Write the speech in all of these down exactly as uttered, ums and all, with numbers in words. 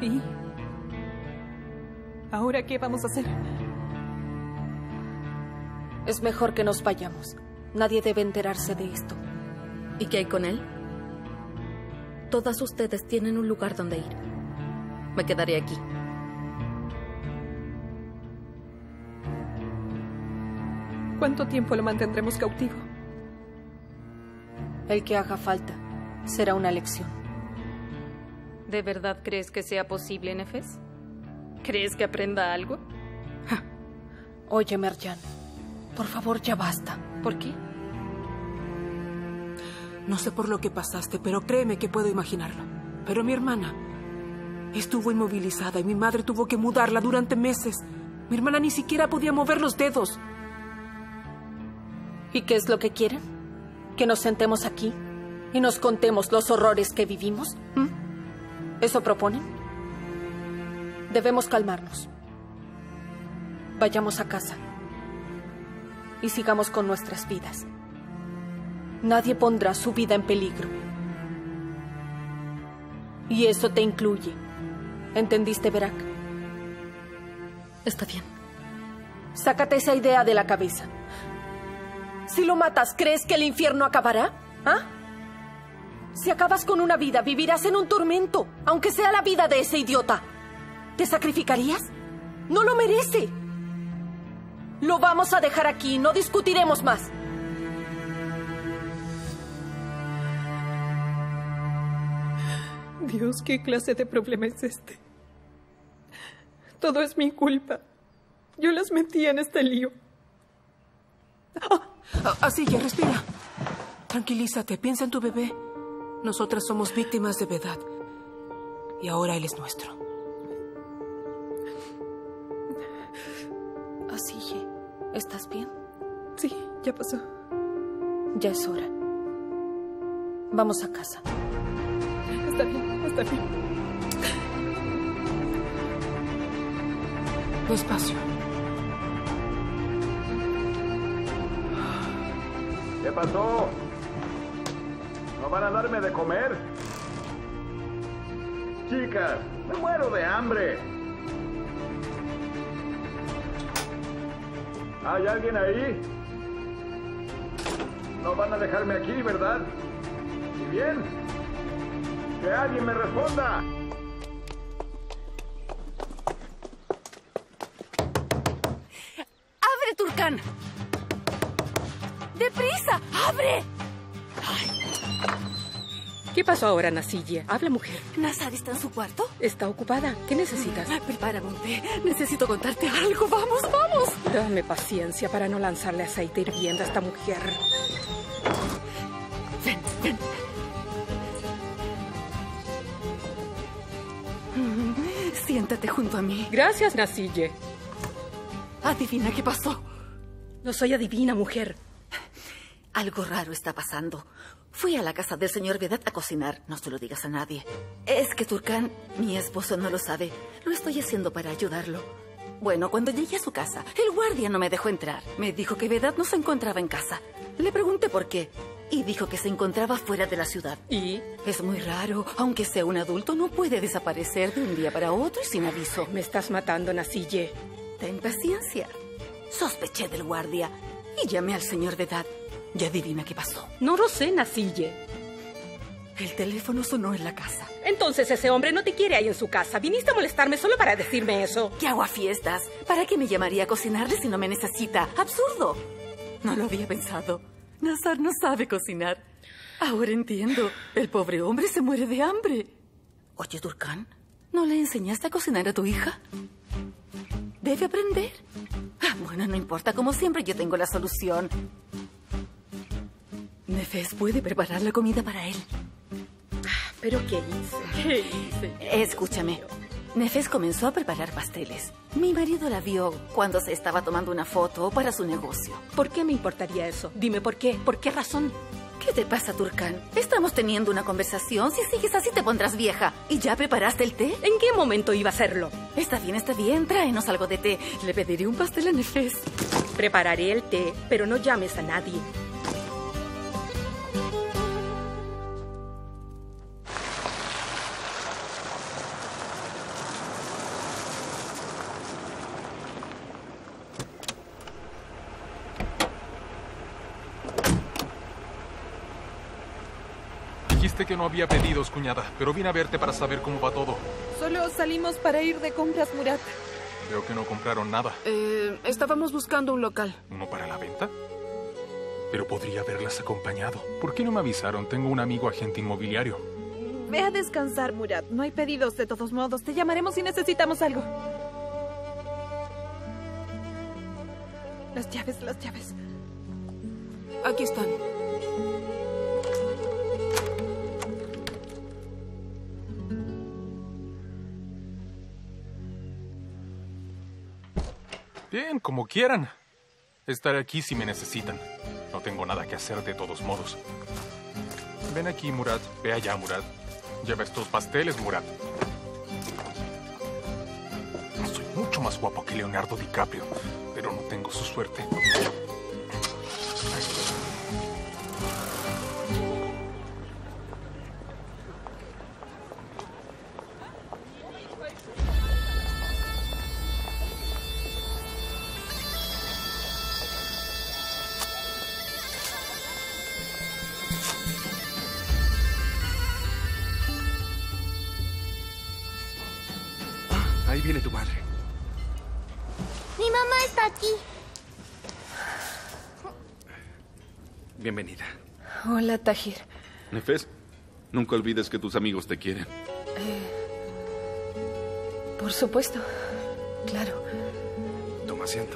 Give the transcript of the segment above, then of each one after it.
¿Y ahora qué vamos a hacer? Es mejor que nos vayamos. Nadie debe enterarse de esto. ¿Y qué hay con él? Todas ustedes tienen un lugar donde ir. Me quedaré aquí. ¿Cuánto tiempo lo mantendremos cautivo? El que haga falta. Será una lección. ¿De verdad crees que sea posible, Nefes? ¿Crees que aprenda algo? Ja. Oye, Merjan, por favor, ya basta. ¿Por qué? No sé por lo que pasaste, pero créeme que puedo imaginarlo. Pero mi hermana estuvo inmovilizada y mi madre tuvo que mudarla durante meses. Mi hermana ni siquiera podía mover los dedos. ¿Y qué es lo que quieren? ¿Que nos sentemos aquí y nos contemos los horrores que vivimos? ¿Mm? ¿Eso proponen? Debemos calmarnos. Vayamos a casa y sigamos con nuestras vidas. Nadie pondrá su vida en peligro. Y eso te incluye. ¿Entendiste, Berak? Está bien. Sácate esa idea de la cabeza. Si lo matas, ¿crees que el infierno acabará? ¿Ah? Si acabas con una vida, vivirás en un tormento, aunque sea la vida de ese idiota. ¿Te sacrificarías? No lo merece. Lo vamos a dejar aquí, no discutiremos más. Dios, ¿qué clase de problema es este? Todo es mi culpa. Yo las metí en este lío. ¡Oh! Así ya, respira. Tranquilízate, piensa en tu bebé. Nosotras somos víctimas de Vedad. Y ahora él es nuestro. Así, ¿estás bien? Sí, ya pasó. Ya es hora. Vamos a casa. Está bien, está bien. Despacio. ¿Qué pasó? ¿No van a darme de comer? Chicas, me muero de hambre. ¿Hay alguien ahí? No van a dejarme aquí, ¿verdad? ¿Y bien? ¡Que alguien me responda! ¡Abre, Turkan! ¡Deprisa! ¡Abre! Ay. ¿Qué pasó ahora, Nasille? Habla, mujer. ¿Nazar está en su cuarto? Está ocupada. ¿Qué necesitas? Prepárame un té. Necesito contarte algo. ¡Vamos, vamos! Dame paciencia para no lanzarle aceite hirviendo a esta mujer. Ven, ven. Siéntate junto a mí. Gracias, Nasille. Adivina qué pasó. No soy adivina, mujer. Algo raro está pasando. Fui a la casa del señor Vedad a cocinar. No se lo digas a nadie. Es que Turkan, mi esposo, no lo sabe. Lo estoy haciendo para ayudarlo. Bueno, cuando llegué a su casa, el guardia no me dejó entrar. Me dijo que Vedad no se encontraba en casa. Le pregunté por qué. Y dijo que se encontraba fuera de la ciudad. ¿Y? Es muy raro. Aunque sea un adulto, no puede desaparecer de un día para otro y sin aviso. Me estás matando, Nasille. Ten paciencia. Sospeché del guardia y llamé al señor Vedad. ¿Y adivina qué pasó? No lo sé, Nasille. El teléfono sonó en la casa. Entonces ese hombre no te quiere ahí en su casa. Viniste a molestarme solo para decirme eso. ¿Qué hago a fiestas? ¿Para qué me llamaría a cocinarle si no me necesita? ¡Absurdo! No lo había pensado. Nazar no sabe cocinar. Ahora entiendo. El pobre hombre se muere de hambre. Oye, Turkan, ¿no le enseñaste a cocinar a tu hija? Debe aprender. Ah, bueno, no importa. Como siempre, yo tengo la solución. Nefes puede preparar la comida para él. ¿Pero qué hice? ¿Qué hice? Escúchame. Nefes comenzó a preparar pasteles. Mi marido la vio cuando se estaba tomando una foto para su negocio. ¿Por qué me importaría eso? Dime por qué. ¿Por qué razón? ¿Qué te pasa, Turkan? Estamos teniendo una conversación. Si sigues así te pondrás vieja. ¿Y ya preparaste el té? ¿En qué momento iba a hacerlo? Está bien, está bien. Tráenos algo de té. Le pediré un pastel a Nefes. Prepararé el té, pero no llames a nadie. Dijiste que no había pedidos, cuñada, pero vine a verte para saber cómo va todo. Solo salimos para ir de compras, Murat. Veo que no compraron nada. Eh, estábamos buscando un local. ¿Uno para la venta? Pero podría haberlas acompañado. ¿Por qué no me avisaron? Tengo un amigo agente inmobiliario. Ve a descansar, Murat. No hay pedidos de todos modos. Te llamaremos si necesitamos algo. Las llaves, las llaves. Aquí están. Bien, como quieran. Estaré aquí si me necesitan. No tengo nada que hacer de todos modos. Ven aquí, Murat. Ve allá, Murat. Lleva estos pasteles, Murat. Soy mucho más guapo que Leonardo DiCaprio, pero no tengo su suerte. Ahí viene tu madre. Mi mamá está aquí. Bienvenida. Hola, Tahir. Nefes, nunca olvides que tus amigos te quieren. Eh, por supuesto. Claro. Toma asiento.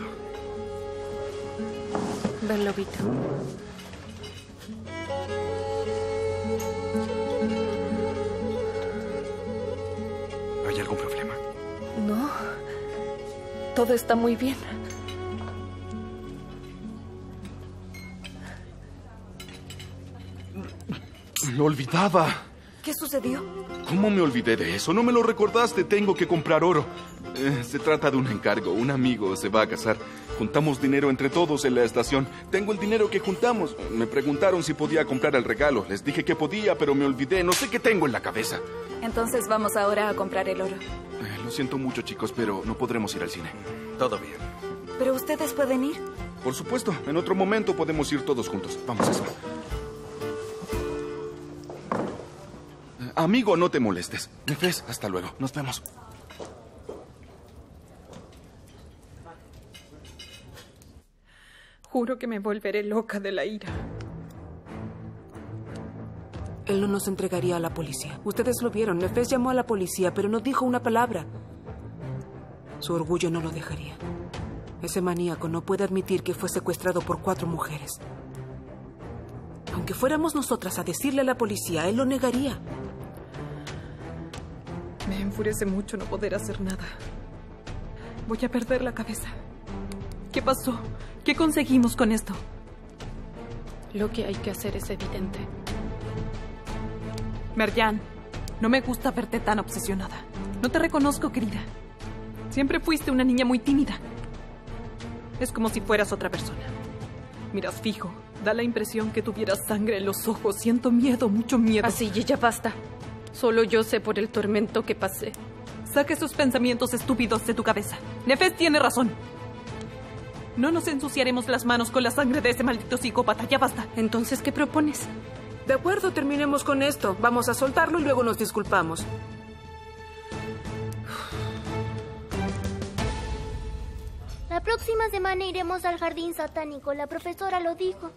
Ven, lobito. ¿Hay algún problema? No. Todo está muy bien. Lo olvidaba. ¿Qué sucedió? ¿Cómo me olvidé de eso? No me lo recordaste. Tengo que comprar oro. Eh, se trata de un encargo. Un amigo se va a casar. Juntamos dinero entre todos en la estación. Tengo el dinero que juntamos. Me preguntaron si podía comprar el regalo. Les dije que podía, pero me olvidé. No sé qué tengo en la cabeza. Entonces vamos ahora a comprar el oro. Eh, lo siento mucho, chicos, pero no podremos ir al cine. Todo bien. ¿Pero ustedes pueden ir? Por supuesto. En otro momento podemos ir todos juntos. Vamos, eso. Eh, amigo, no te molestes. Nefes, hasta luego. Nos vemos. Juro que me volveré loca de la ira. Él no nos entregaría a la policía. Ustedes lo vieron. Nefes llamó a la policía, pero no dijo una palabra. Su orgullo no lo dejaría. Ese maníaco no puede admitir que fue secuestrado por cuatro mujeres. Aunque fuéramos nosotras a decirle a la policía, él lo negaría. Me enfurece mucho no poder hacer nada. Voy a perder la cabeza. ¿Qué pasó? ¿Qué conseguimos con esto? Lo que hay que hacer es evidente. Meryan, no me gusta verte tan obsesionada. No te reconozco, querida. Siempre fuiste una niña muy tímida. Es como si fueras otra persona. Miras fijo. Da la impresión que tuvieras sangre en los ojos. Siento miedo, mucho miedo. Así, ya basta. Solo yo sé por el tormento que pasé. Saca esos pensamientos estúpidos de tu cabeza. Nefes tiene razón. No nos ensuciaremos las manos con la sangre de ese maldito psicópata. Ya basta. Entonces, ¿qué propones? De acuerdo, terminemos con esto. Vamos a soltarlo y luego nos disculpamos. La próxima semana iremos al jardín satánico. La profesora lo dijo.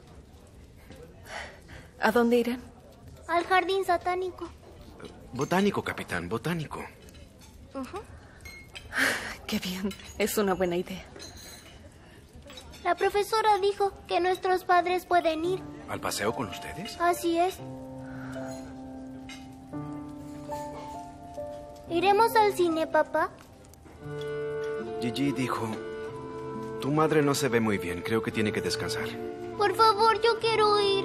¿A dónde irán? Al jardín satánico. Botánico, capitán, botánico. Uh-huh. Qué bien. Es una buena idea. La profesora dijo que nuestros padres pueden ir. ¿Al paseo con ustedes? Así es. ¿Iremos al cine, papá? Gigi dijo... Tu madre no se ve muy bien. Creo que tiene que descansar. Por favor, yo quiero ir.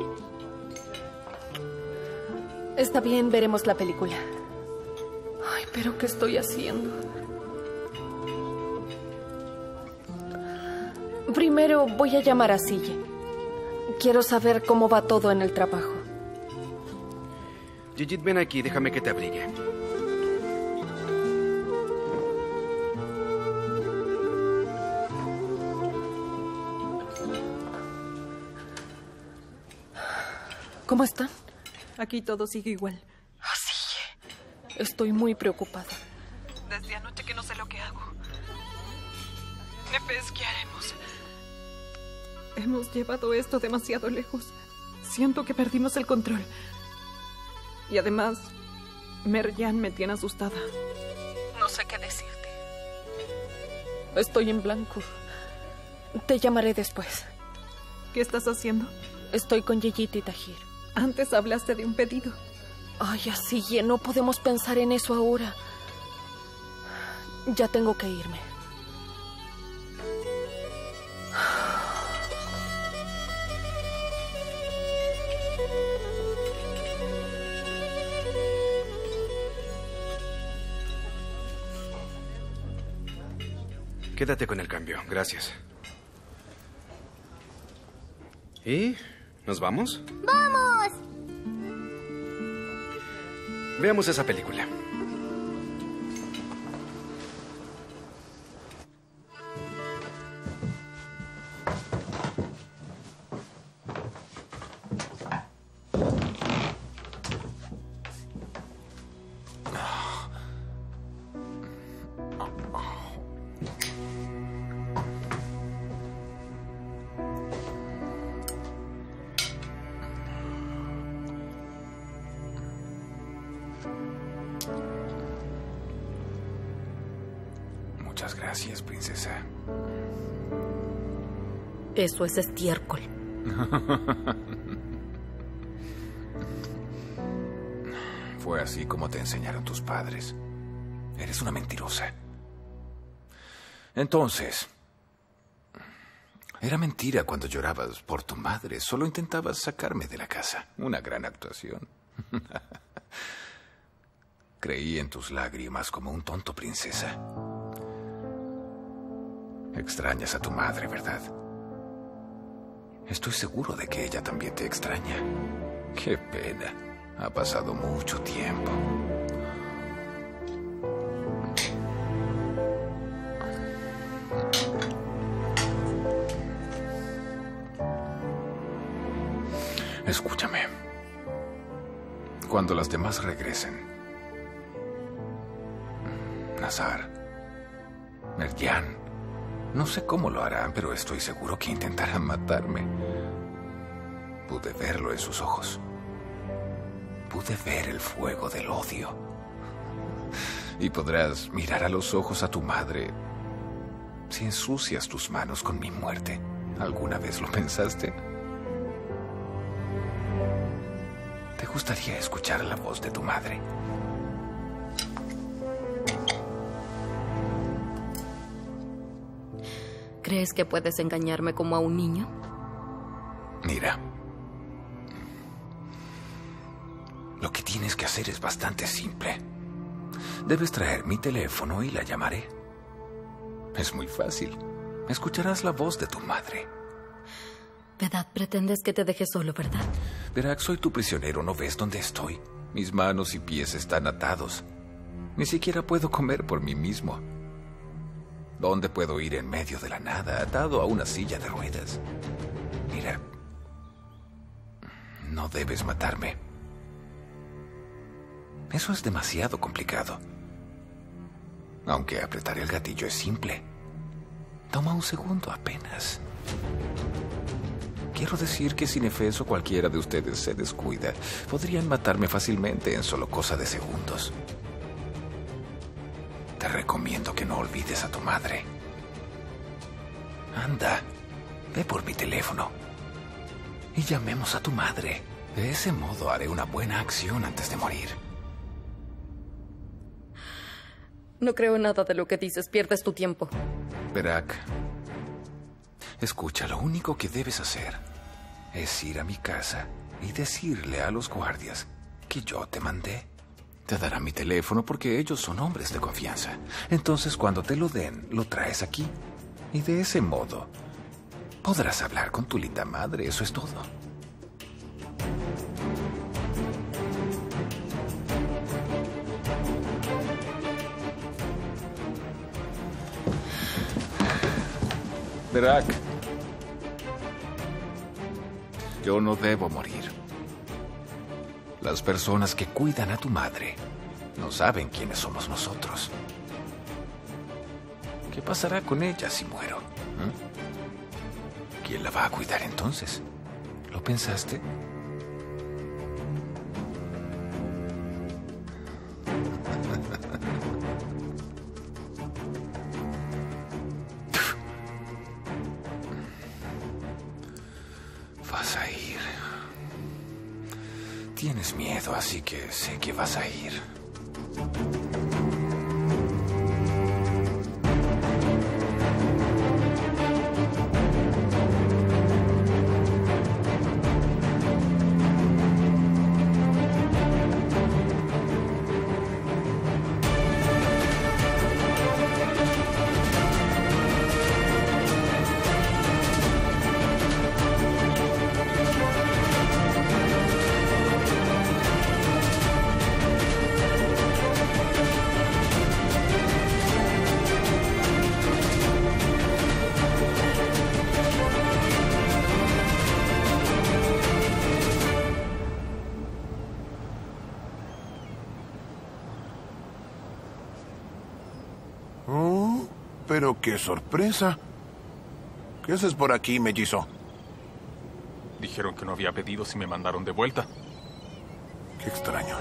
Está bien, veremos la película. Ay, pero ¿qué estoy haciendo? Primero voy a llamar a Sille. Quiero saber cómo va todo en el trabajo. Gigi, ven aquí. Déjame que te abrigue. ¿Cómo están? Aquí todo sigue igual. Sigue. Estoy muy preocupada. Desde anoche que no sé lo que hago. Nefes, ¿qué haremos? Hemos llevado esto demasiado lejos. Siento que perdimos el control. Y además, Meryan me tiene asustada. No sé qué decirte. Estoy en blanco. Te llamaré después. ¿Qué estás haciendo? Estoy con Yeyit y Tahir. Antes hablaste de un pedido. Ay, así, no podemos pensar en eso ahora. Ya tengo que irme. Quédate con el cambio, gracias. ¿Y nos vamos? ¡Vamos! Veamos esa película. Muchas gracias, princesa. Eso es estiércol. Fue así como te enseñaron tus padres. Eres una mentirosa. Entonces, era mentira cuando llorabas por tu madre. Solo intentabas sacarme de la casa. Una gran actuación. Creí en tus lágrimas como un tonto, princesa. Extrañas a tu madre, ¿verdad? Estoy seguro de que ella también te extraña. Qué pena. Ha pasado mucho tiempo. Escúchame. Cuando las demás regresen, Nazar, Meryan, no sé cómo lo harán, pero estoy seguro que intentarán matarme. Pude verlo en sus ojos. Pude ver el fuego del odio. Y podrás mirar a los ojos a tu madre si ensucias tus manos con mi muerte. ¿Alguna vez lo pensaste? ¿Te gustaría escuchar la voz de tu madre? ¿Crees que puedes engañarme como a un niño? Mira. Lo que tienes que hacer es bastante simple. Debes traer mi teléfono y la llamaré. Es muy fácil. Escucharás la voz de tu madre. Vedad, pretendes que te deje solo, ¿verdad? Verak, soy tu prisionero. ¿No ves dónde estoy? Mis manos y pies están atados. Ni siquiera puedo comer por mí mismo. ¿Dónde puedo ir en medio de la nada, atado a una silla de ruedas? Mira, no debes matarme. Eso es demasiado complicado. Aunque apretar el gatillo es simple. Toma un segundo apenas. Quiero decir que si Nefes o cualquiera de ustedes se descuida, podrían matarme fácilmente en solo cosa de segundos. Te recomiendo que no olvides a tu madre. Anda, ve por mi teléfono y llamemos a tu madre. De ese modo haré una buena acción antes de morir. No creo nada de lo que dices. Pierdes tu tiempo. Vedad, escucha, lo único que debes hacer es ir a mi casa y decirle a los guardias que yo te mandé. Te dará mi teléfono porque ellos son hombres de confianza. Entonces, cuando te lo den, lo traes aquí. Y de ese modo, podrás hablar con tu linda madre. Eso es todo. Vedad, yo no debo morir. Las personas que cuidan a tu madre no saben quiénes somos nosotros. ¿Qué pasará con ella si muero? ¿Mm? ¿Quién la va a cuidar entonces? ¿Lo pensaste? Vas a ir. Tienes miedo, así que sé que vas a ir. Pero qué sorpresa. ¿Qué haces por aquí, mellizo? Dijeron que no había pedidos y me mandaron de vuelta. Qué extraño.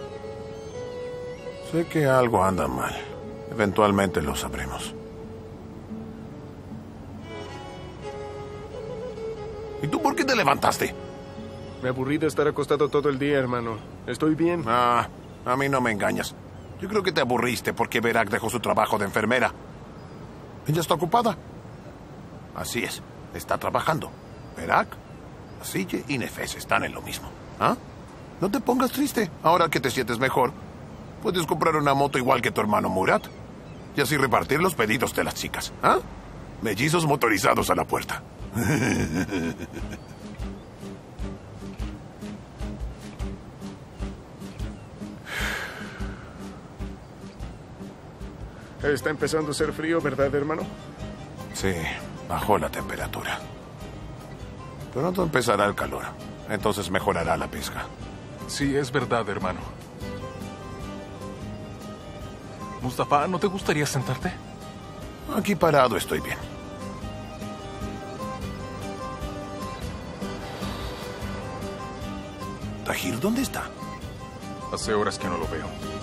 Sé que algo anda mal. Eventualmente lo sabremos. ¿Y tú por qué te levantaste? Me aburrí de estar acostado todo el día, hermano. Estoy bien. Ah, a mí no me engañas. Yo creo que te aburriste porque Berak dejó su trabajo de enfermera. Ella está ocupada. Así es, está trabajando. Berak, Asille y Nefes están en lo mismo. ¿Ah? No te pongas triste. Ahora que te sientes mejor, puedes comprar una moto igual que tu hermano Murat. Y así repartir los pedidos de las chicas. ¿Ah? Mellizos motorizados a la puerta. Está empezando a ser frío, ¿verdad, hermano? Sí, bajó la temperatura. Pronto empezará el calor. Entonces mejorará la pesca. Sí, es verdad, hermano. Mustafa, ¿no te gustaría sentarte? Aquí parado estoy bien. Tahir, ¿dónde está? Hace horas que no lo veo.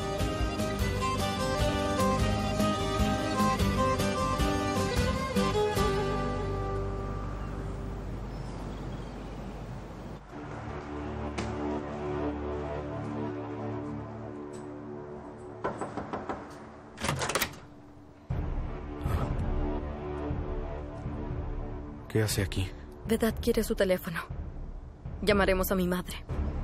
¿Qué hace aquí? Vedat quiere su teléfono. Llamaremos a mi madre.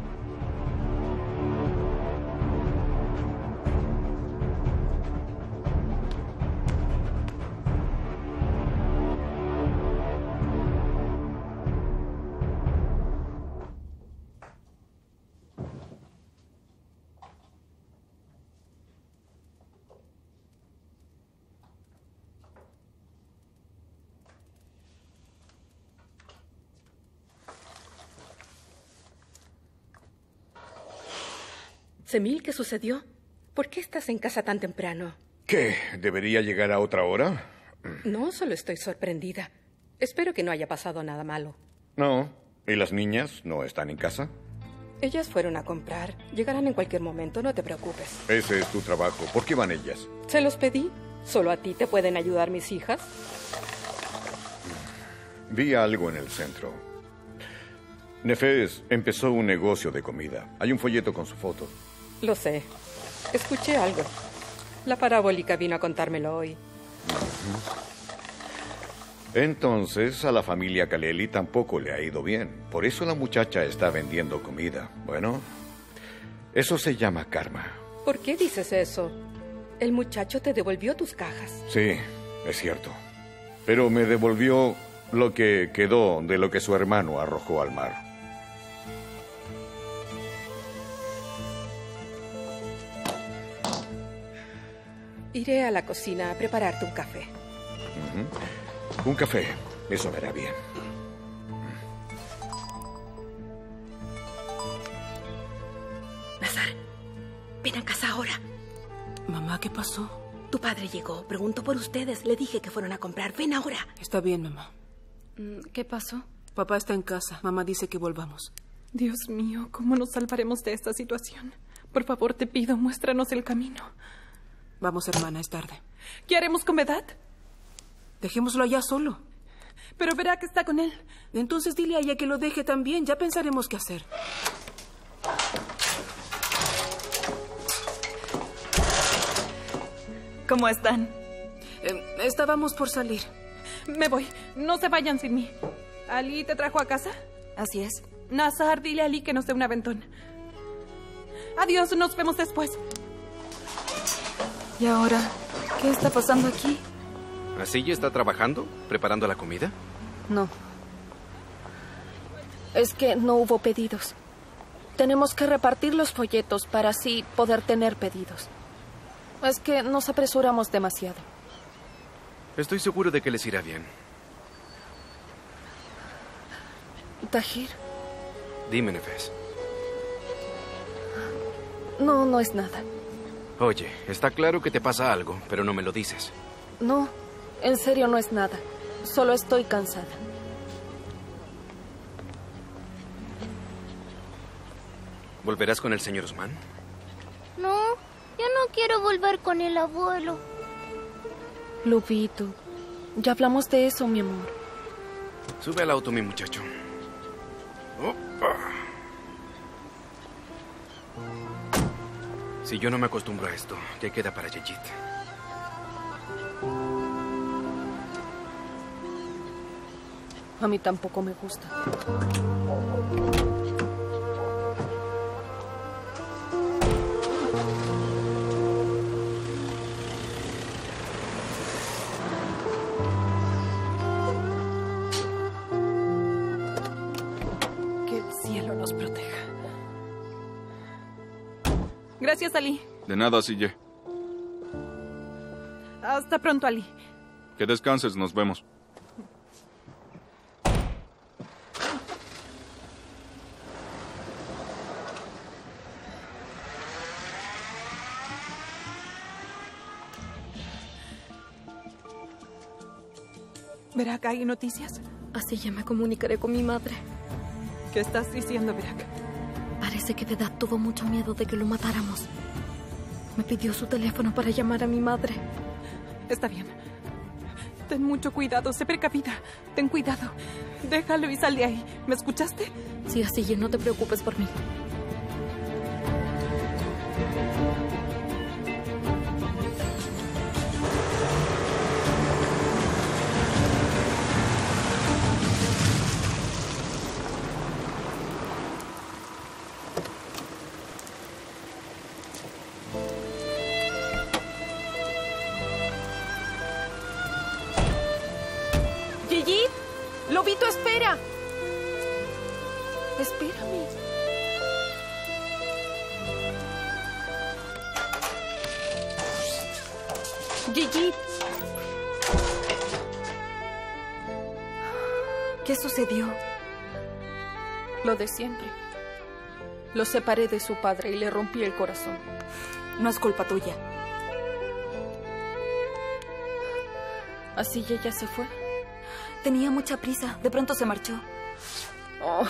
Semil, ¿qué sucedió? ¿Por qué estás en casa tan temprano? ¿Qué? ¿Debería llegar a otra hora? No, solo estoy sorprendida. Espero que no haya pasado nada malo. No. ¿Y las niñas no están en casa? Ellas fueron a comprar. Llegarán en cualquier momento, no te preocupes. Ese es tu trabajo. ¿Por qué van ellas? Se los pedí. ¿Solo a ti te pueden ayudar mis hijas? Vi algo en el centro. Nefes empezó un negocio de comida. Hay un folleto con su foto. Lo sé. Escuché algo. La parabólica vino a contármelo hoy. Entonces, a la familia Kaleli tampoco le ha ido bien. Por eso la muchacha está vendiendo comida. Bueno, eso se llama karma. ¿Por qué dices eso? El muchacho te devolvió tus cajas. Sí, es cierto. Pero me devolvió lo que quedó de lo que su hermano arrojó al mar. Iré a la cocina a prepararte un café. Uh-huh. Un café, eso me hará bien. Ven a casa ahora. Mamá, ¿qué pasó? Tu padre llegó, preguntó por ustedes. Le dije que fueron a comprar. Ven ahora. Está bien, mamá. ¿Qué pasó? Papá está en casa. Mamá dice que volvamos. Dios mío, ¿cómo nos salvaremos de esta situación? Por favor, te pido, muéstranos el camino. Vamos, hermana, es tarde. ¿Qué haremos con Vedat? Dejémoslo allá solo. Pero verá que está con él. Entonces dile a ella que lo deje también. Ya pensaremos qué hacer. ¿Cómo están? Eh, estábamos por salir. Me voy. No se vayan sin mí. ¿Ali te trajo a casa? Así es. Nazar, dile a Ali que nos dé un aventón. Adiós, nos vemos después. ¿Y ahora? ¿Qué está pasando aquí? ¿Así ya está trabajando? ¿Preparando la comida? No. Es que no hubo pedidos. Tenemos que repartir los folletos para así poder tener pedidos. Es que nos apresuramos demasiado. Estoy seguro de que les irá bien. Tahir. Dime, Nefes. No, no es nada. Oye, está claro que te pasa algo, pero no me lo dices. No, en serio no es nada. Solo estoy cansada. ¿Volverás con el señor Usman? No, yo no quiero volver con el abuelo. Lubito, ya hablamos de eso, mi amor. Sube al auto, mi muchacho. Opa. Si yo no me acostumbro a esto, ¿qué queda para Yeyit? A mí tampoco me gusta. Que el cielo nos proteja. Gracias, Ali. De nada, Sille. Hasta pronto, Ali. Que descanses, nos vemos. Verak, ¿hay noticias? Así ya me comunicaré con mi madre. ¿Qué estás diciendo, Verak? Parece que Vedat tuvo mucho miedo de que lo matáramos. Me pidió su teléfono para llamar a mi madre. Está bien. Ten mucho cuidado, sé precavida. Ten cuidado. Déjalo y sal de ahí. ¿Me escuchaste? Sí, así ya no te preocupes por mí. Yeyit, Lobito, espera. Espérame. Yeyit. ¿Qué sucedió? Lo de siempre. Lo separé de su padre y le rompí el corazón. No es culpa tuya. ¿Así ella se fue? Tenía mucha prisa. De pronto se marchó. Oh.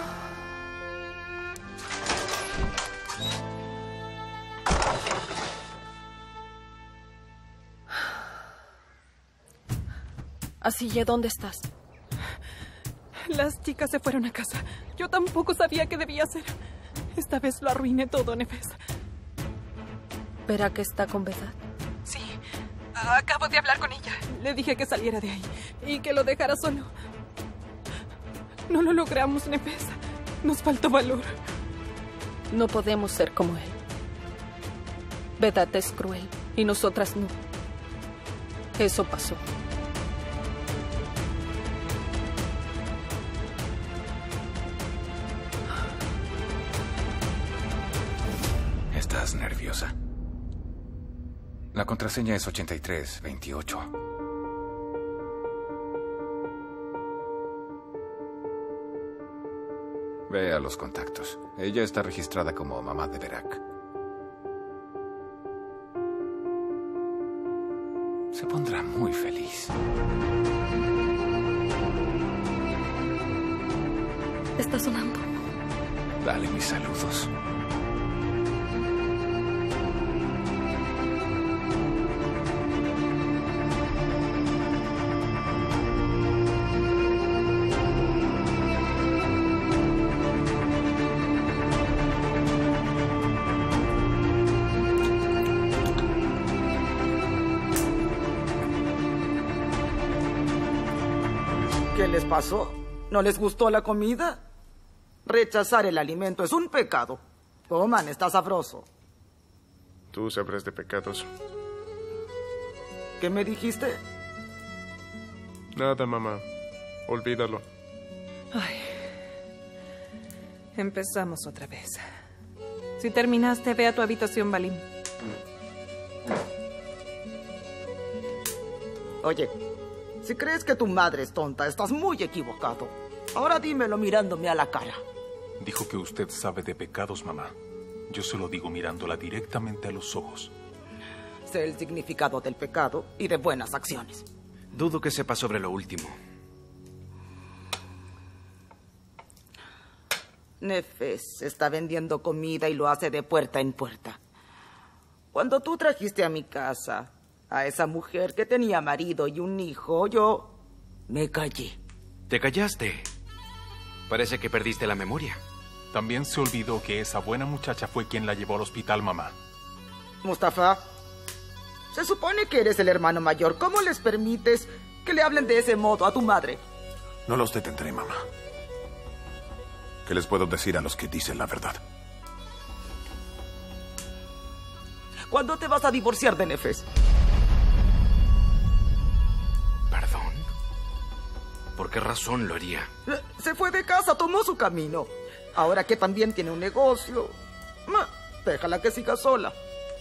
Así, ¿dónde estás? Las chicas se fueron a casa. Yo tampoco sabía qué debía hacer. Esta vez lo arruiné todo, Nefes. ¿Verá que está con Vedat? Sí. Acabo de hablar con ella. Le dije que saliera de ahí y que lo dejara solo. No lo logramos, Nefes. Nos faltó valor. No podemos ser como él. Vedat es cruel y nosotras no. Eso pasó. ¿Estás nerviosa? La contraseña es ochenta y tres veintiocho. Ve a los contactos. Ella está registrada como mamá de Verak. Se pondrá muy feliz. Está sonando. Dale mis saludos. ¿Qué les pasó? ¿No les gustó la comida? Rechazar el alimento es un pecado. Coman, está sabroso. Tú sabrás de pecados. ¿Qué me dijiste? Nada, mamá. Olvídalo. Ay. Empezamos otra vez. Si terminaste, ve a tu habitación, Balim. Oye, si crees que tu madre es tonta, estás muy equivocado. Ahora dímelo mirándome a la cara. Dijo que usted sabe de pecados, mamá. Yo se lo digo mirándola directamente a los ojos. Sé el significado del pecado y de buenas acciones. Dudo que sepa sobre lo último. Nefes está vendiendo comida y lo hace de puerta en puerta. Cuando tú trajiste a mi casa a esa mujer que tenía marido y un hijo, yo me callé. ¿Te callaste? Parece que perdiste la memoria. También se olvidó que esa buena muchacha fue quien la llevó al hospital, mamá. Mustafa, se supone que eres el hermano mayor. ¿Cómo les permites que le hablen de ese modo a tu madre? No los detendré, mamá. ¿Qué les puedo decir a los que dicen la verdad? ¿Cuándo te vas a divorciar de Nefes? ¿Perdón? ¿Por qué razón lo haría? Se fue de casa, tomó su camino. Ahora que también tiene un negocio, déjala que siga sola.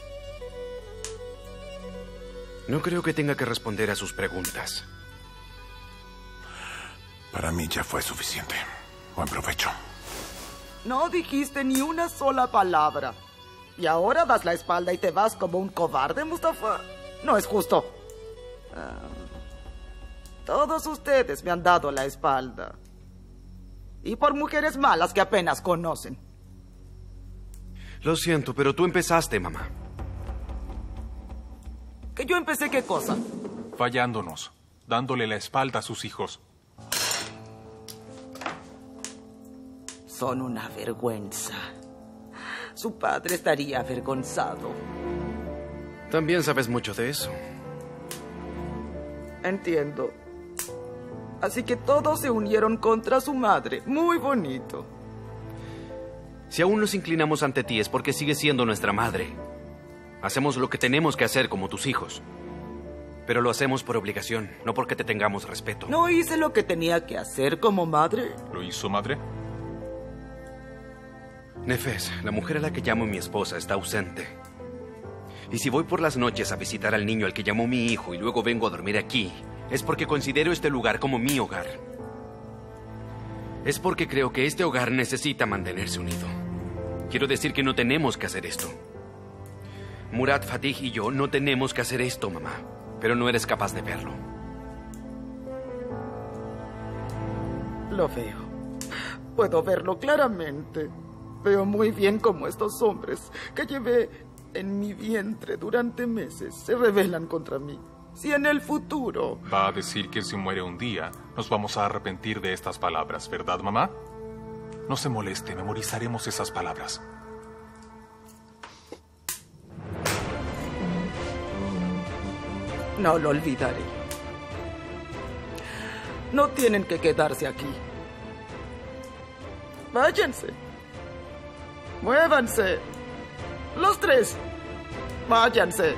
No creo que tenga que responder a sus preguntas. Para mí ya fue suficiente. Buen provecho. No dijiste ni una sola palabra. Y ahora das la espalda y te vas como un cobarde, Mustafa. No es justo. Ah, todos ustedes me han dado la espalda. Y por mujeres malas que apenas conocen. Lo siento, pero tú empezaste, mamá. ¿Que yo empecé qué cosa? Fallándonos, dándole la espalda a sus hijos. Son una vergüenza. Su padre estaría avergonzado. También sabes mucho de eso. Entiendo. Así que todos se unieron contra su madre. Muy bonito. Si aún nos inclinamos ante ti es porque sigues siendo nuestra madre. Hacemos lo que tenemos que hacer como tus hijos. Pero lo hacemos por obligación, no porque te tengamos respeto. ¿No hice lo que tenía que hacer como madre? ¿Lo hizo, madre? Nefes, la mujer a la que llamo mi esposa, está ausente. Y si voy por las noches a visitar al niño al que llamó mi hijo y luego vengo a dormir aquí, es porque considero este lugar como mi hogar. Es porque creo que este hogar necesita mantenerse unido. Quiero decir que no tenemos que hacer esto. Murad, Fatih y yo no tenemos que hacer esto, mamá. Pero no eres capaz de verlo. Lo veo. Puedo verlo claramente. Veo muy bien cómo estos hombres que llevé en mi vientre durante meses se rebelan contra mí. Si en el futuro... Va a decir que si muere un día, nos vamos a arrepentir de estas palabras, ¿verdad, mamá? No se moleste, memorizaremos esas palabras. No lo olvidaré. No tienen que quedarse aquí. Váyanse. Muévanse. Los tres. Váyanse.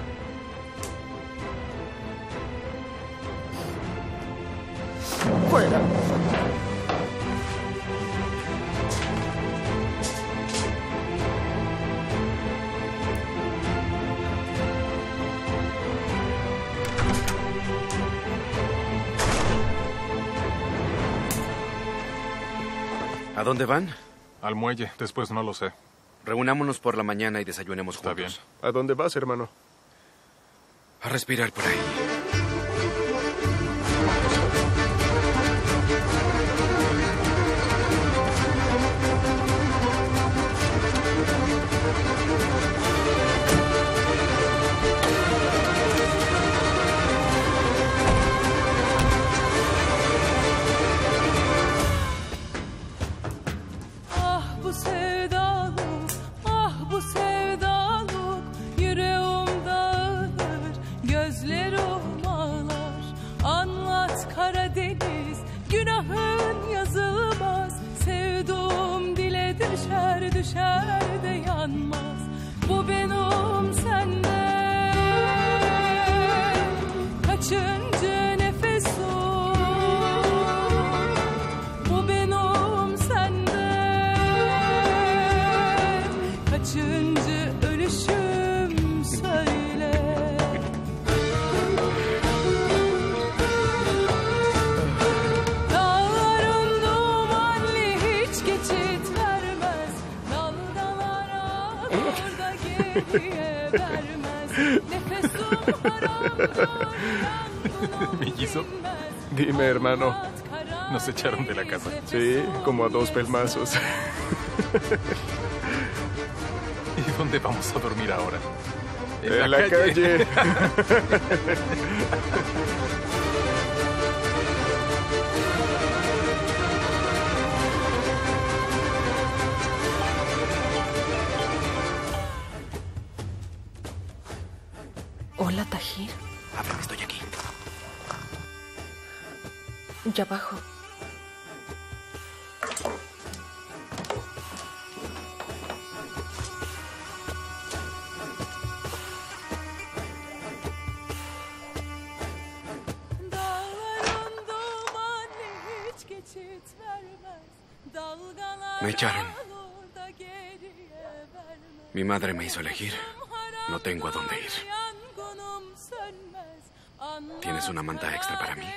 Fuera. ¿A dónde van? Al muelle, después no lo sé. Reunámonos por la mañana y desayunemos Está juntos. bien. ¿A dónde vas, hermano? A respirar por ahí. yerde yanmaz. Bu benim sende kaçıncı nefesim. Bu benim sende kaçıncı ölüşüm söyle. Dağların dumanlı hiç geçit vermez. Dalgalara orada geriye vermez. Nefesim haramdır. Mellizo, Dime, hermano. nos echaron de la casa. Sí, como a dos pelmazos. ¿Y dónde vamos a dormir ahora? En, la, la calle. calle. Hola, Tahir. Ábreme, estoy aquí. Ya bajo. Me echaron. Mi madre me hizo elegir. No tengo a dónde ir. ¿Tienes una manta extra para mí?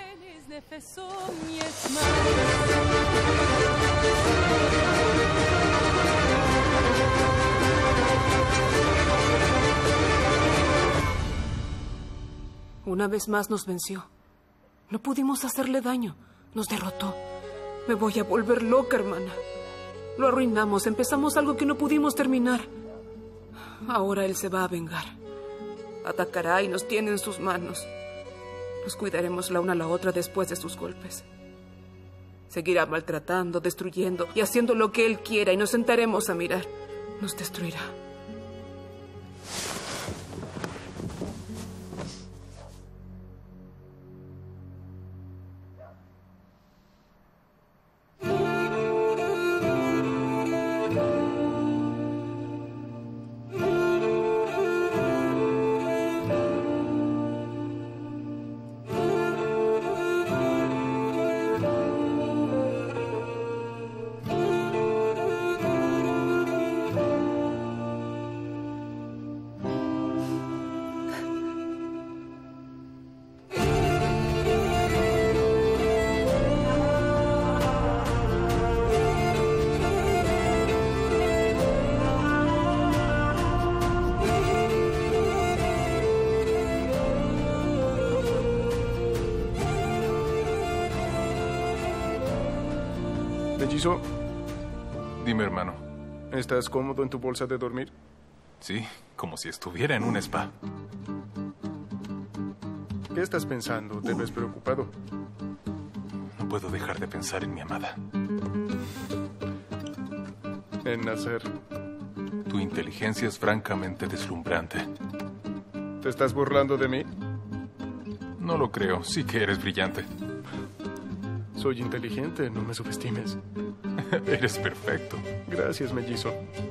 Una vez más nos venció. No pudimos hacerle daño. Nos derrotó. Me voy a volver loca, hermana. Lo arruinamos. Empezamos algo que no pudimos terminar. Ahora él se va a vengar. Atacará y nos tiene en sus manos. Nos cuidaremos la una a la otra después de sus golpes. Seguirá maltratando, destruyendo y haciendo lo que él quiera y nos sentaremos a mirar. Nos destruirá. Mellizo. Dime, hermano. ¿Estás cómodo en tu bolsa de dormir? Sí, como si estuviera en un spa. ¿Qué estás pensando? ¿Te ves preocupado? No puedo dejar de pensar en mi amada. En nacer. Tu inteligencia es francamente deslumbrante. ¿Te estás burlando de mí? No lo creo. Sí que eres brillante. Soy inteligente, no me subestimes. Eres perfecto. Gracias, mellizo.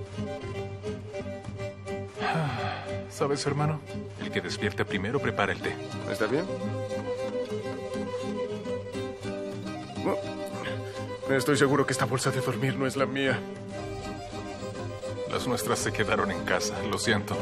¿Sabes, hermano? El que despierte primero prepara el té. ¿Está bien? No, estoy seguro que esta bolsa de dormir no es la mía. Las nuestras se quedaron en casa, lo siento.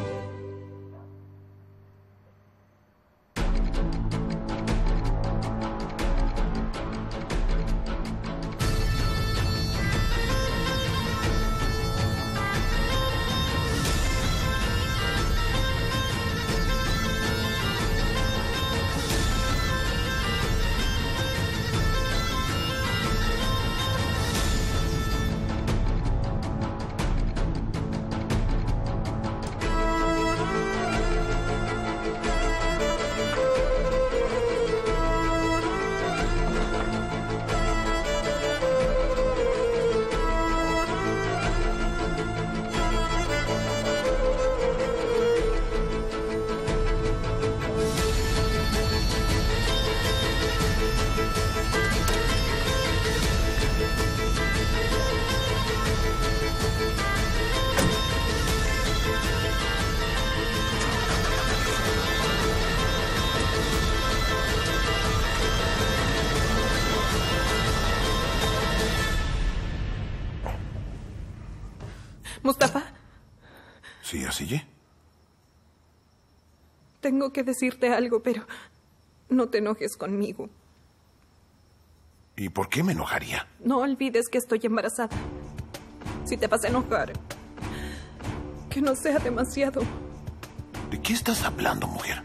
¿Sí, así? Tengo que decirte algo, pero no te enojes conmigo. ¿Y por qué me enojaría? No olvides que estoy embarazada. Si te vas a enojar, que no sea demasiado. ¿De qué estás hablando, mujer?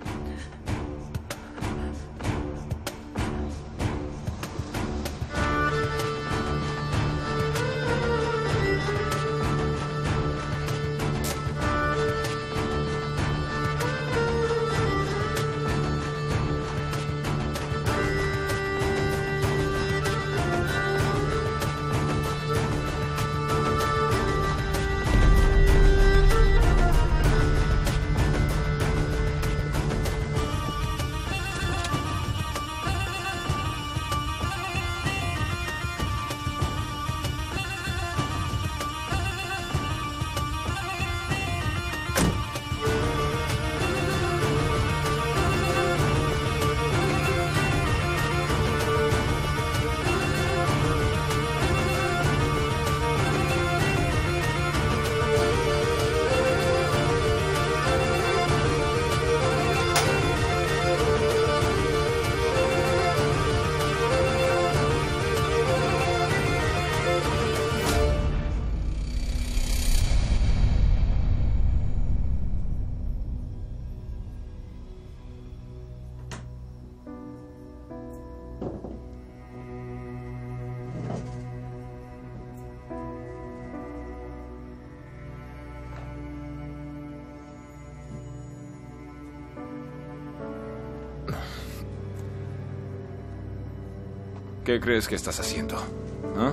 ¿Qué crees que estás haciendo? ¿Ah?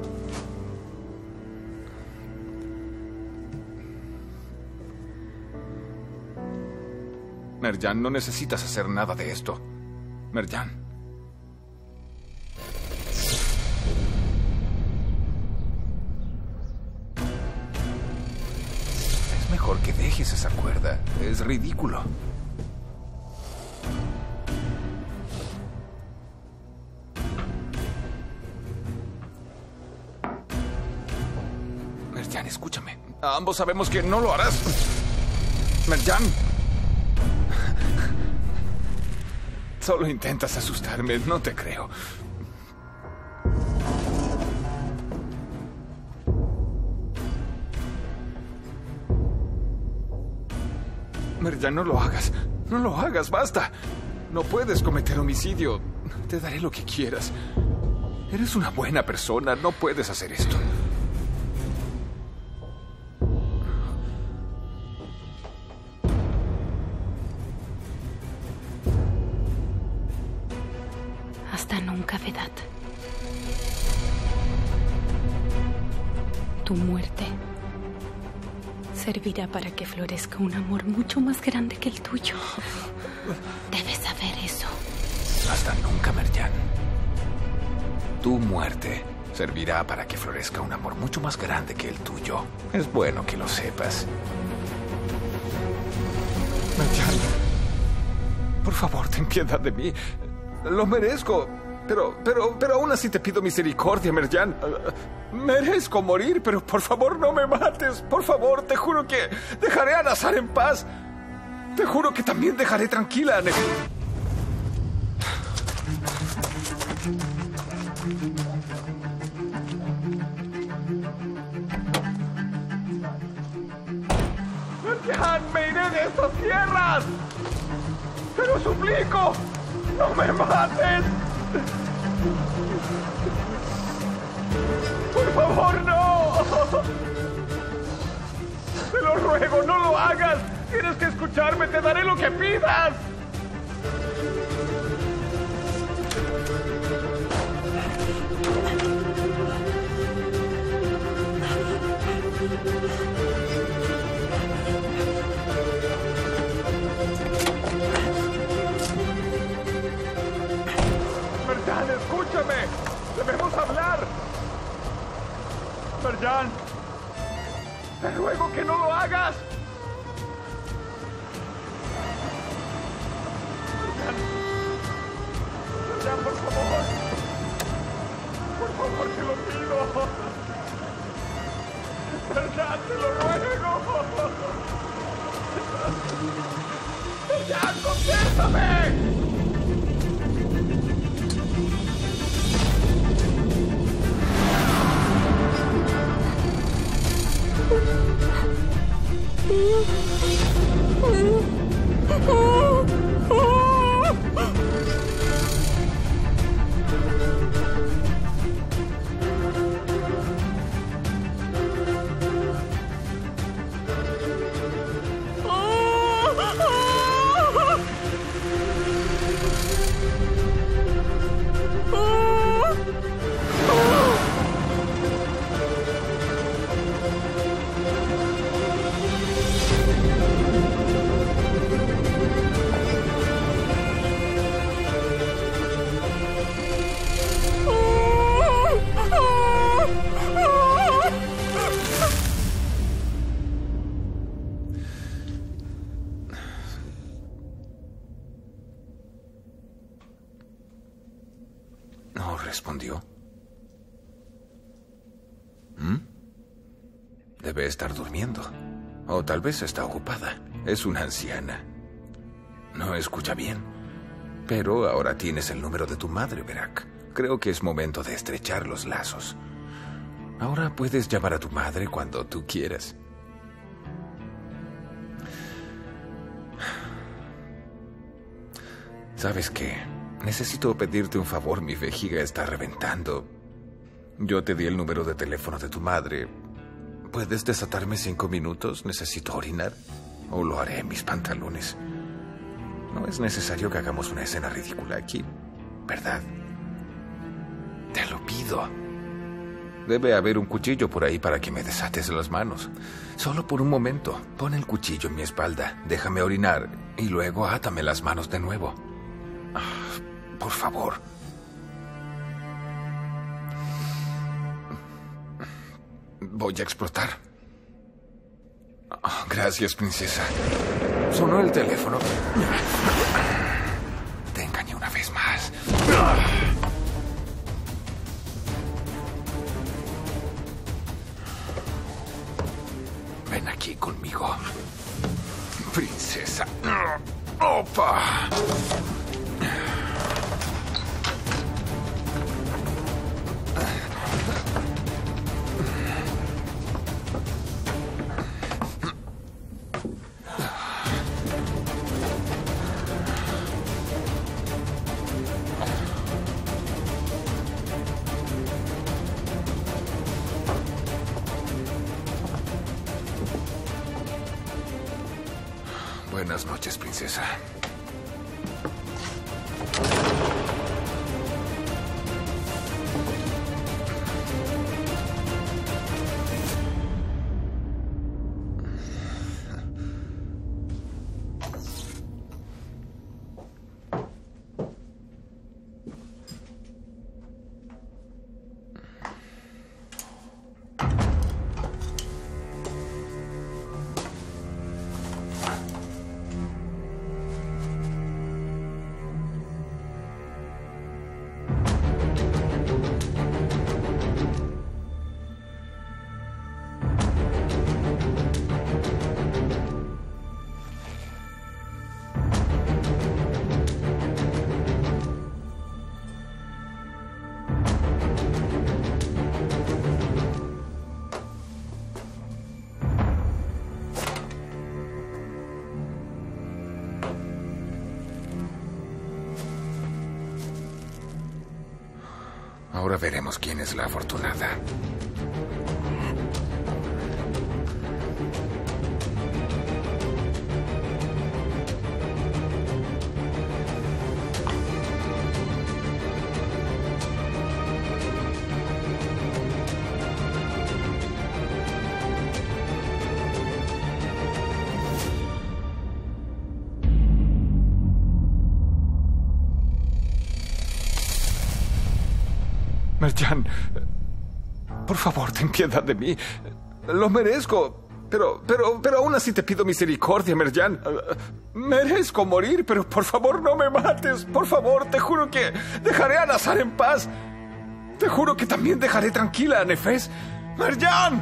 Merjan, no necesitas hacer nada de esto. Merjan. Es mejor que dejes esa cuerda. Es ridículo. Merjan, escúchame. Ambos sabemos que no lo harás. Merjan. Solo intentas asustarme, no te creo. Merjan, no lo hagas. No lo hagas, basta. No puedes cometer homicidio. Te daré lo que quieras. Eres una buena persona, no puedes hacer esto. Hasta nunca, Vedat. Tu muerte servirá para que florezca un amor mucho más grande que el tuyo. Debes saber eso. Hasta nunca, Merjan. Tu muerte servirá para que florezca un amor mucho más grande que el tuyo. Es bueno que lo sepas. Merjan, por favor, ten piedad de mí. Lo merezco, pero, pero, pero aún así te pido misericordia, Merjan. Merezco morir, pero por favor no me mates. Por favor, te juro que dejaré a Nazar en paz. Te juro que también dejaré tranquila a Nef... Merjan, me iré de estas tierras. ¡Te lo suplico! ¡No me mates! ¡Por favor, no! Te lo ruego, no lo hagas. Tienes que escucharme, te daré lo que pidas. Merjan, escúchame. Debemos hablar. Merjan, te ruego que no lo hagas. Merjan, Merjan, por favor. Por favor, te lo pido. Merjan, te lo ruego. No respondió. ¿Mm? Debe estar durmiendo. O tal vez está ocupada. Es una anciana. No escucha bien. Pero ahora tienes el número de tu madre, Verac. Creo que es momento de estrechar los lazos. Ahora puedes llamar a tu madre cuando tú quieras. ¿Sabes qué? Necesito pedirte un favor. Mi vejiga está reventando. Yo te di el número de teléfono de tu madre. ¿Puedes desatarme cinco minutos? Necesito orinar. O lo haré en mis pantalones. No es necesario que hagamos una escena ridícula aquí, ¿verdad? Te lo pido. Debe haber un cuchillo por ahí para que me desates las manos. Solo por un momento. Pon el cuchillo en mi espalda. Déjame orinar. Y luego átame las manos de nuevo. Ah, por favor. Voy a explotar. Oh, gracias, princesa. Sonó el teléfono. Te engañé una vez más. Ven aquí conmigo, princesa. ¡Opa! Buenas noches, princesa. Ahora veremos quién es la afortunada. Merjan, por favor, ten piedad de mí. Lo merezco, pero, pero, pero aún así te pido misericordia, Merjan. Merezco morir, pero por favor no me mates. Por favor, te juro que dejaré a Nazar en paz. Te juro que también dejaré tranquila a Nefes. ¡Merjan!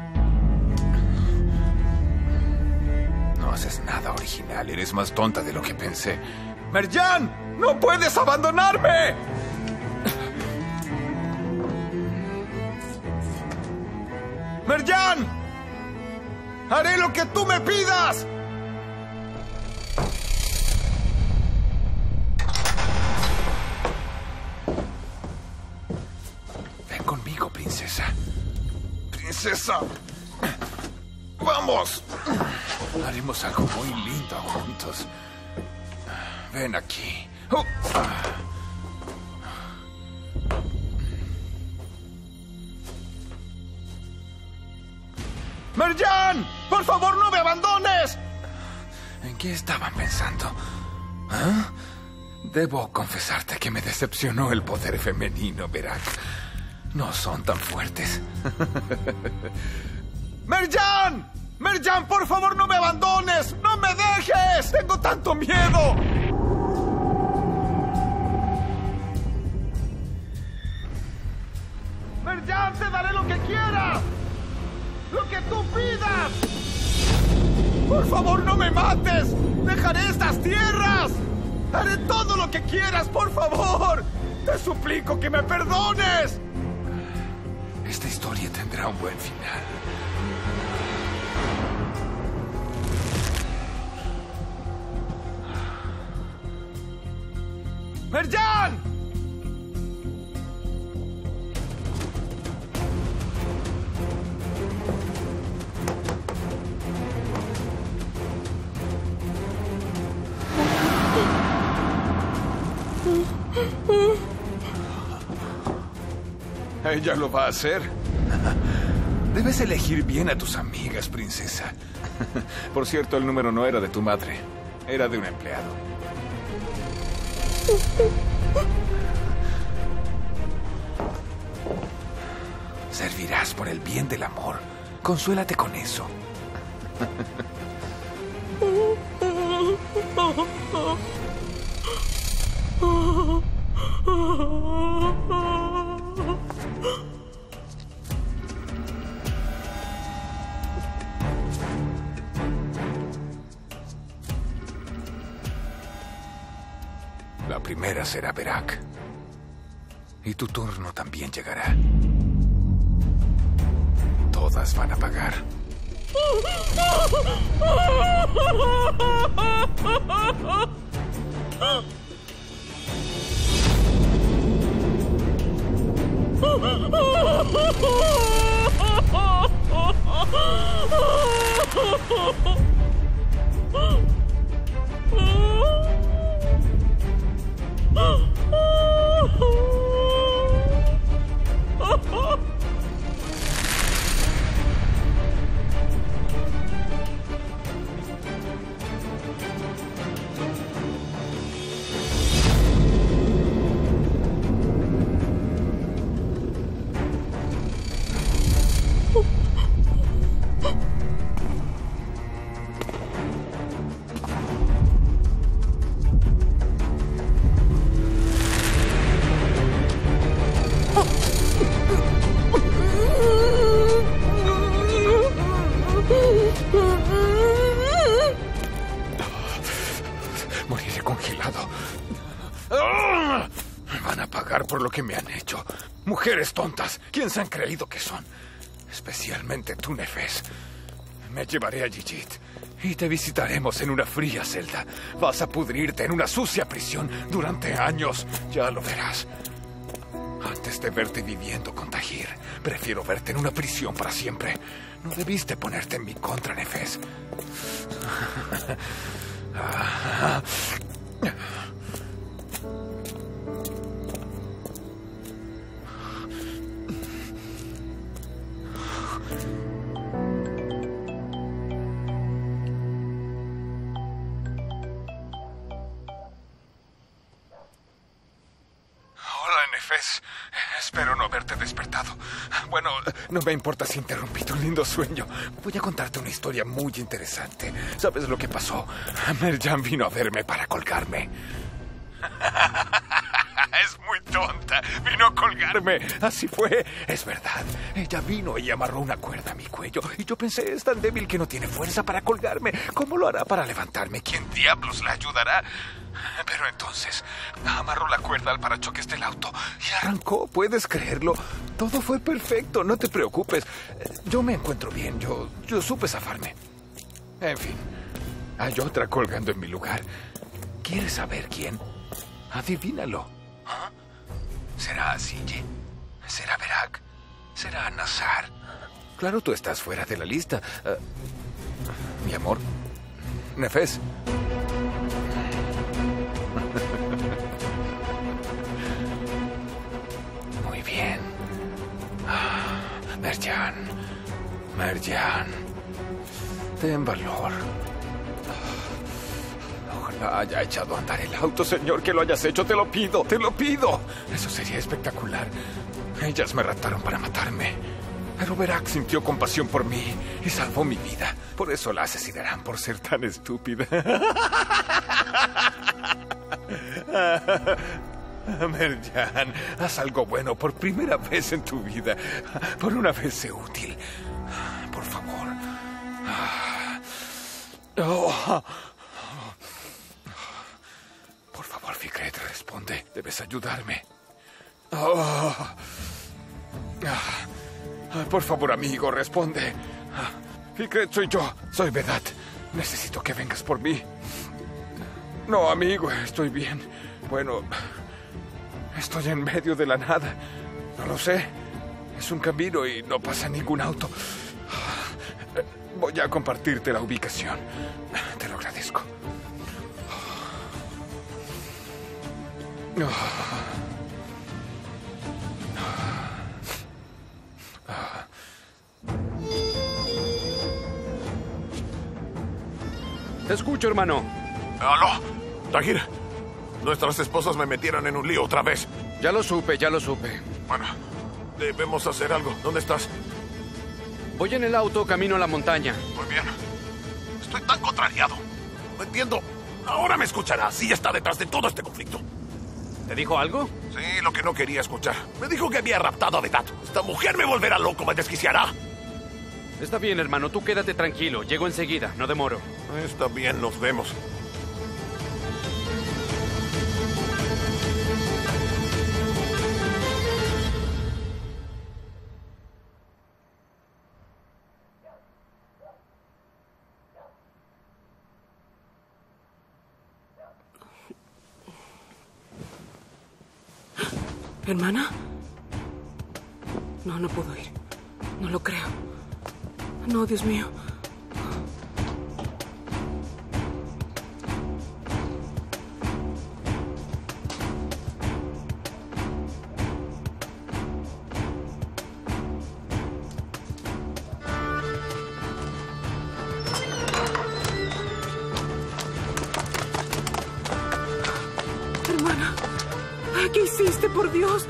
No haces nada original. Eres más tonta de lo que pensé. ¡Merjan! ¡No puedes abandonarme! ¡Merjan! ¡Haré lo que tú me pidas! princesa. ¡Vamos! Haremos algo muy lindo juntos. Ven aquí. Oh. ¡Merjan! ¡Por favor, no me abandones! ¿En qué estaban pensando? ¿Ah? Debo confesarte que me decepcionó el poder femenino, Berak. No son tan fuertes. ¡Merjan! ¡Merjan, por favor, no me abandones! ¡No me dejes! ¡Tengo tanto miedo! ¡Merjan, te daré lo que quieras! ¡Lo que tú pidas! ¡Por favor, no me mates! ¡Dejaré estas tierras! ¡Haré todo lo que quieras, por favor! ¡Te suplico que me perdones! Esta historia tendrá un buen final. ¡Merjan! Ella lo va a hacer. Debes elegir bien a tus amigas, princesa. Por cierto, el número no era de tu madre. Era de un empleado. Servirás por el bien del amor. Consuélate con eso. La primera será Berak. Y tu turno también llegará. Todas van a pagar. Moriré congelado. Van a pagar por lo que me han hecho. Mujeres tontas. ¿Quién se han creído que son? Especialmente tú, Nefes. Me llevaré a Gigit y te visitaremos en una fría celda. Vas a pudrirte en una sucia prisión durante años. Ya lo verás. Antes de verte viviendo con Tahir, prefiero verte en una prisión para siempre. No debiste ponerte en mi contra, Nefes. Hola, Nefes. Espero no haberte despertado. Bueno, no me importa si interrumpí tu lindo sueño. Voy a contarte una historia muy interesante. ¿Sabes lo que pasó? Merjan vino a verme para colgarme. Es muy tonta. Vino a colgarme. Así fue. Es verdad. Ella vino y amarró una cuerda a mi cuello. Y yo pensé, es tan débil que no tiene fuerza para colgarme. ¿Cómo lo hará para levantarme? ¿Quién diablos la ayudará? Pero entonces amarró la cuerda al parachoques del auto y arrancó. ¿Puedes creerlo? Todo fue perfecto. No te preocupes. Yo me encuentro bien. Yo, yo supe zafarme. En fin. Hay otra colgando en mi lugar. ¿Quieres saber quién? Adivínalo. ¿Ah? ¿Será Sinji? ¿Será Berak? ¿Será Nazar? Claro, tú estás fuera de la lista. Uh, mi amor. Nefes. Muy bien. Ah, Merjan. Merjan. Ten valor. Ojalá haya echado a andar el auto, señor, que lo hayas hecho. Te lo pido, te lo pido. Eso sería espectacular. Ellas me raptaron para matarme. Pero Berak sintió compasión por mí y salvó mi vida. Por eso la asesinarán por ser tan estúpida. Merjan, haz algo bueno por primera vez en tu vida. Por una vez sé útil. Por favor. Oh. Por favor, Fikret, responde. Debes ayudarme. Oh. Por favor, amigo, responde. Fikret, soy yo. Soy Vedat. Necesito que vengas por mí. No, amigo, estoy bien. Bueno, estoy en medio de la nada. No lo sé. Es un camino y no pasa ningún auto. Voy a compartirte la ubicación. Te lo agradezco. Te escucho, hermano. ¡Aló! Tahir, nuestras esposas me metieron en un lío otra vez. Ya lo supe, ya lo supe. Bueno, debemos hacer algo. ¿Dónde estás? Voy en el auto, camino a la montaña. Muy bien. Estoy tan contrariado. No entiendo. Ahora me escucharás. Sí está detrás de todo este conflicto. ¿Te dijo algo? Sí, lo que no quería escuchar. Me dijo que había raptado a Vedat. Esta mujer me volverá loco, me desquiciará. Está bien, hermano. Tú quédate tranquilo. Llego enseguida. No demoro. Está bien, nos vemos. ¿Hermana? No, no puedo ir. No lo creo. No, Dios mío. Hermana, ¿qué hiciste, por Dios?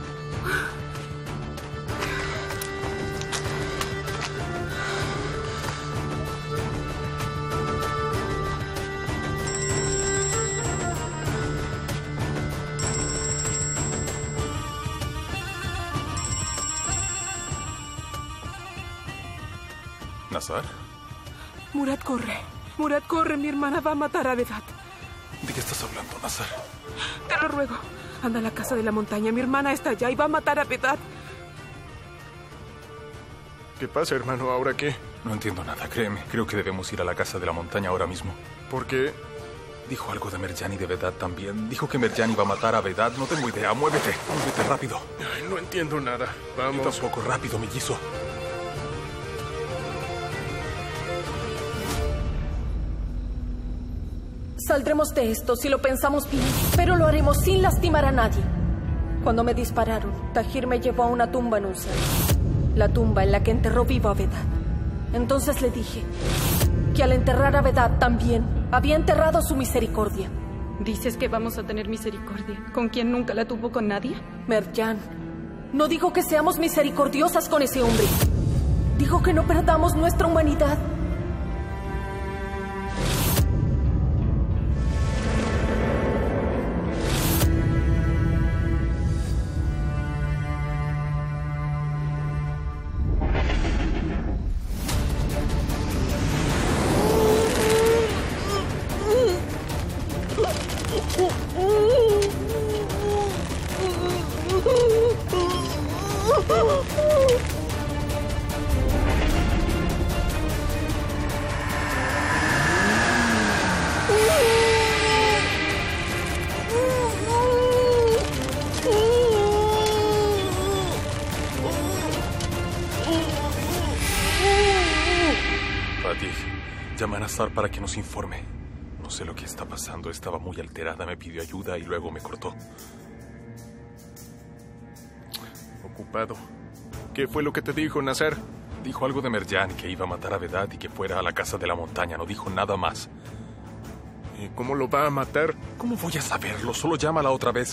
¿Nazar? Murad, corre. Murad, corre. Mi hermana va a matar a Vedat. ¿De qué estás hablando, Nazar? Te lo ruego. Anda a la casa de la montaña. Mi hermana está allá y va a matar a Vedat. ¿Qué pasa, hermano? ¿Ahora qué? No entiendo nada, créeme. Creo que debemos ir a la casa de la montaña ahora mismo. ¿Por qué? Dijo algo de Merjan y de Vedat también. Dijo que Merjan iba a matar a Vedat. No tengo idea. Muévete. Muévete rápido. Ay, no entiendo nada. Vamos. Yo tampoco. Rápido, mellizo. Saldremos de esto si lo pensamos bien, pero lo haremos sin lastimar a nadie. Cuando me dispararon, Tahir me llevó a una tumba en un cerro. La tumba en la que enterró vivo a Vedat. Entonces le dije que al enterrar a Vedat también había enterrado su misericordia. ¿Dices que vamos a tener misericordia con quien nunca la tuvo con nadie? Merjan, no dijo que seamos misericordiosas con ese hombre. Dijo que no perdamos nuestra humanidad. a Nazar para que nos informe. No sé lo que está pasando. Estaba muy alterada, me pidió ayuda y luego me cortó. Ocupado. ¿Qué fue lo que te dijo, Nazar? Dijo algo de Merjan, que iba a matar a Vedat y que fuera a la casa de la montaña. No dijo nada más. ¿Y cómo lo va a matar? ¿Cómo voy a saberlo? Solo llámala otra vez.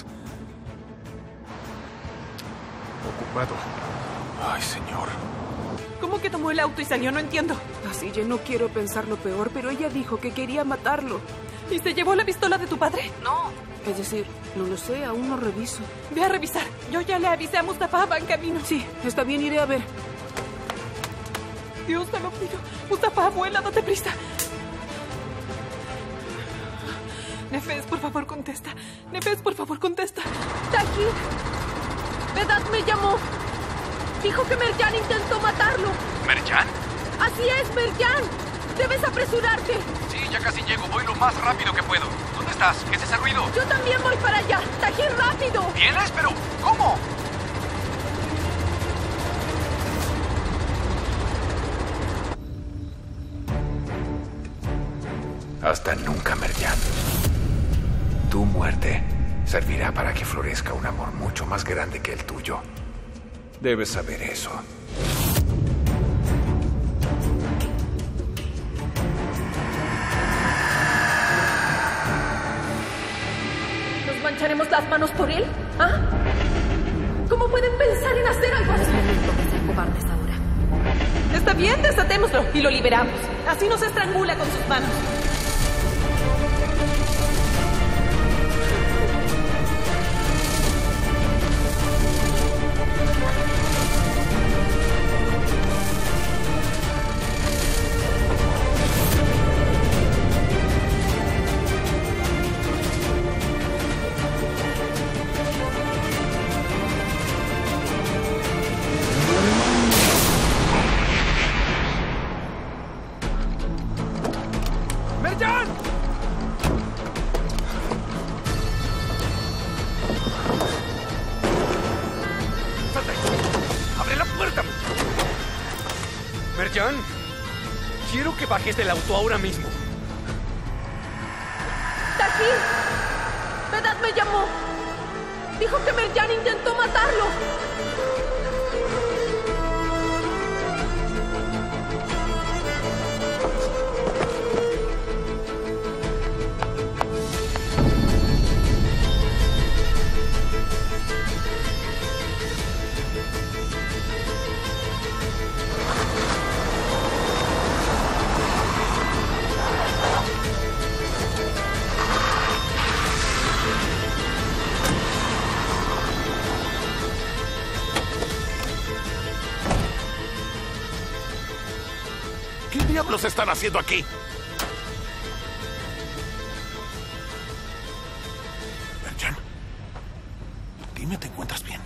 Ocupado. Ay, señor. ¿Cómo que tomó el auto y salió? No entiendo. Así yo no quiero pensar lo peor, pero ella dijo que quería matarlo. ¿Y se llevó la pistola de tu padre? No. Es decir, no lo sé, aún no reviso. Ve a revisar. Yo ya le avisé a Mustafa, va en camino. Sí, está bien, iré a ver. Dios, te lo pido. Mustafa, abuela, date prisa. Nefes, por favor, contesta. Nefes, por favor, contesta. Tahir. Vedat me llamó. Dijo que Merjan intentó matarlo. ¿Merjan? Así es, Merjan. Debes apresurarte. Sí, ya casi llego. Voy lo más rápido que puedo. ¿Dónde estás? ¿Qué es ese ruido? Yo también voy para allá. Tahir, rápido. ¿Vienes? Pero, ¿cómo? Hasta nunca, Merjan. Tu muerte servirá para que florezca un amor mucho más grande que el tuyo. Debes saber eso. ¿Nos mancharemos las manos por él? ¿Ah? ¿Cómo pueden pensar en hacer algo así? Es momento de ser cobardes ahora. Está bien, desatémoslo y lo liberamos. Así nos estrangula con sus manos. Merjan, quiero que bajes del auto ahora mismo. Tahir. Vedat me llamó. Dijo que Merjan intentó matarlo. ¿Qué diablos están haciendo aquí? Merjan, dime, ¿te encuentras bien?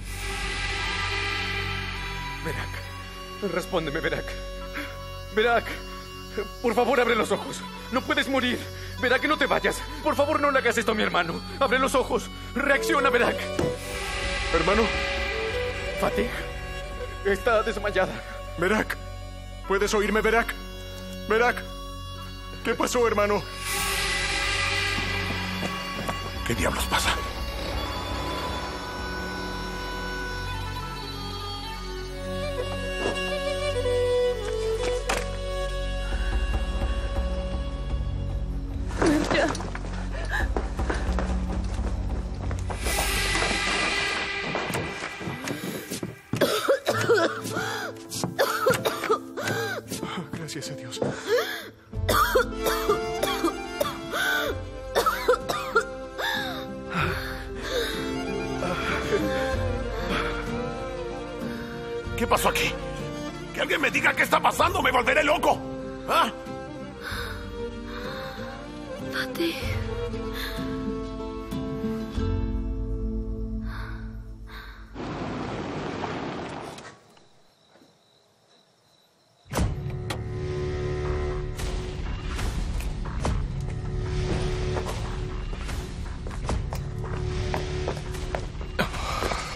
Verak, respóndeme, Verak. Verak, por favor, abre los ojos. No puedes morir. Verak, no te vayas. Por favor, no le hagas esto a mi hermano. Abre los ojos. Reacciona, Verak. Hermano. Fatih está desmayada. Verak, ¿puedes oírme, Verak? Verak, ¿qué pasó, hermano? ¿Qué diablos pasa? Gracias a Dios. ¿Qué pasó aquí? Que alguien me diga qué está pasando, me volveré loco. ¿Ah? Fatih.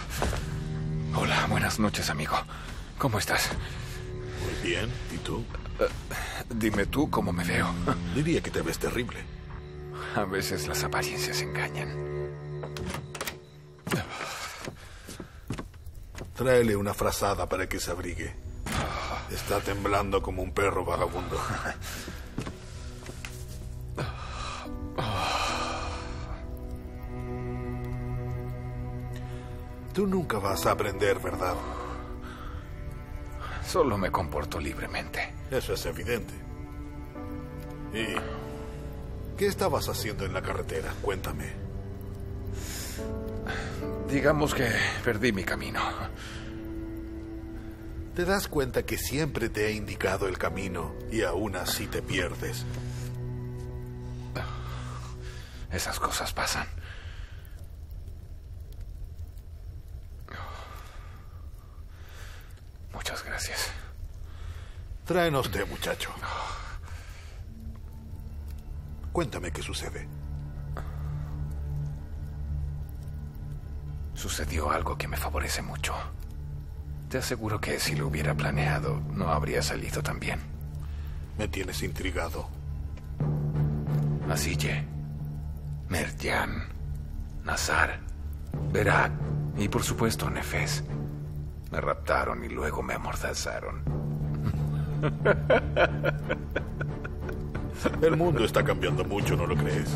Hola, buenas noches, amigo. ¿Cómo estás? Muy bien. ¿Y tú? Uh, dime tú cómo me veo. Diría que te ves terrible. A veces las apariencias engañan. Tráele una frazada para que se abrigue. Está temblando como un perro vagabundo. Tú nunca vas a aprender, ¿verdad? Solo me comporto libremente. Eso es evidente. ¿Y qué estabas haciendo en la carretera? Cuéntame. Digamos que perdí mi camino. ¿Te das cuenta que siempre te he indicado el camino y aún así te pierdes? Esas cosas pasan. Muchas gracias. Tráenos té, muchacho. Cuéntame qué sucede. Sucedió algo que me favorece mucho. Te aseguro que si lo hubiera planeado, no habría salido tan bien. Me tienes intrigado. Asille, Merjan, Nazar, Berak y por supuesto Nefes. Me raptaron y luego me amordazaron. El mundo está cambiando mucho, ¿no lo crees?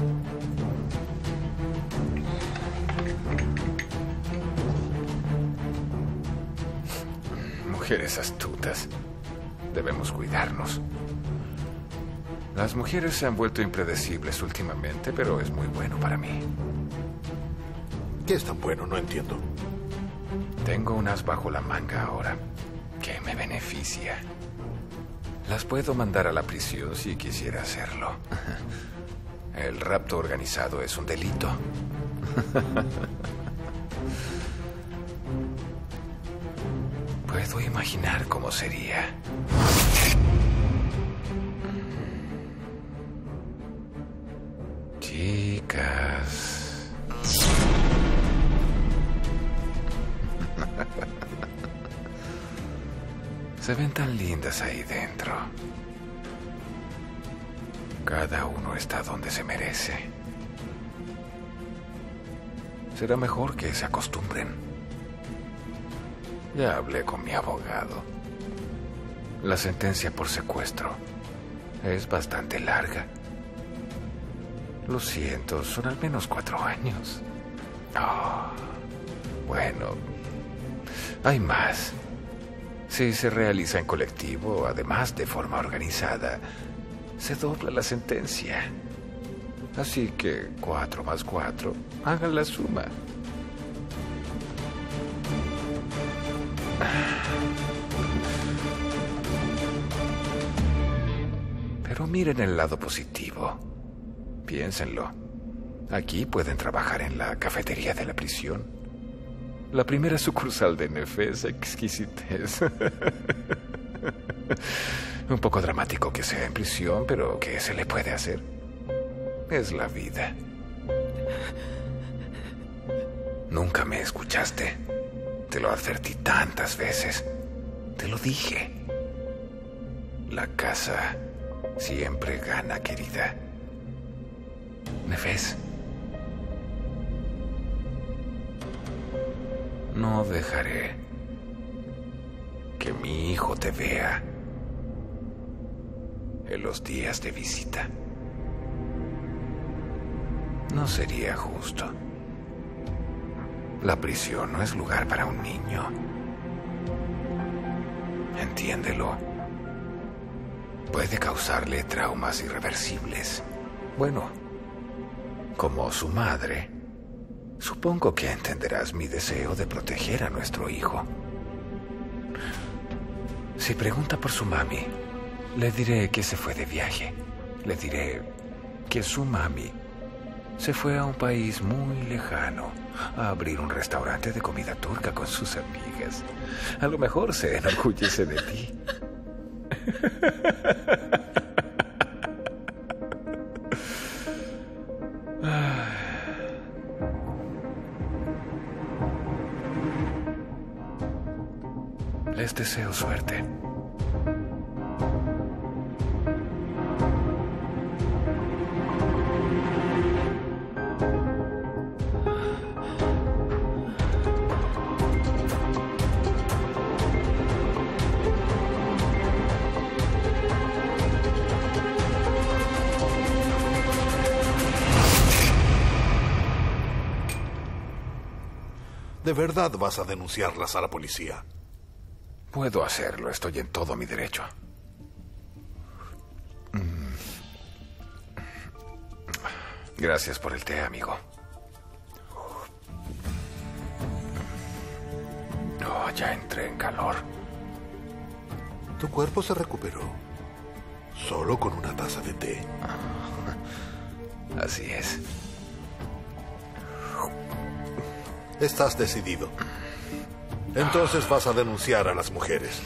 Mujeres astutas. Debemos cuidarnos. Las mujeres se han vuelto impredecibles últimamente, pero es muy bueno para mí. ¿Qué es tan bueno? No entiendo. Tengo un as bajo la manga ahora, que me beneficia. Las puedo mandar a la prisión si quisiera hacerlo. El rapto organizado es un delito. Puedo imaginar cómo sería. Chicas. Se ven tan lindas ahí dentro. Cada uno está donde se merece. Será mejor que se acostumbren. Ya hablé con mi abogado. La sentencia por secuestro es bastante larga. Lo siento, son al menos cuatro años. Oh, bueno, hay más. Si se realiza en colectivo, además de forma organizada, se dobla la sentencia. Así que cuatro más cuatro, hagan la suma. Pero miren el lado positivo. Piénsenlo. Aquí pueden trabajar en la cafetería de la prisión. La primera sucursal de Nefes, exquisitez. Un poco dramático que sea en prisión, pero ¿qué se le puede hacer? Es la vida. Nunca me escuchaste. Te lo advertí tantas veces. Te lo dije. La casa siempre gana, querida. Nefes. No dejaré que mi hijo te vea en los días de visita. No sería justo. La prisión no es lugar para un niño. Entiéndelo. Puede causarle traumas irreversibles. Bueno, como su madre, supongo que entenderás mi deseo de proteger a nuestro hijo. Si pregunta por su mami, le diré que se fue de viaje. Le diré que su mami se fue a un país muy lejano a abrir un restaurante de comida turca con sus amigas. A lo mejor se enorgullece de ti. Les deseo suerte. ¿De verdad vas a denunciarlas a la policía? Puedo hacerlo, estoy en todo mi derecho. Gracias por el té, amigo. Oh, ya entré en calor. Tu cuerpo se recuperó solo con una taza de té. Así es. Estás decidido. Entonces vas a denunciar a las mujeres.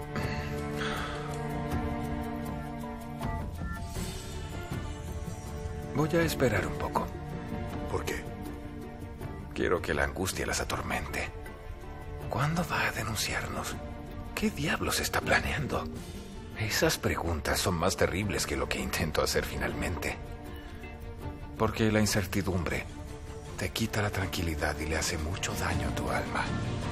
Voy a esperar un poco. ¿Por qué? Quiero que la angustia las atormente. ¿Cuándo va a denunciarnos? ¿Qué diablos está planeando? Esas preguntas son más terribles que lo que intento hacer finalmente. Porque la incertidumbre te quita la tranquilidad y le hace mucho daño a tu alma.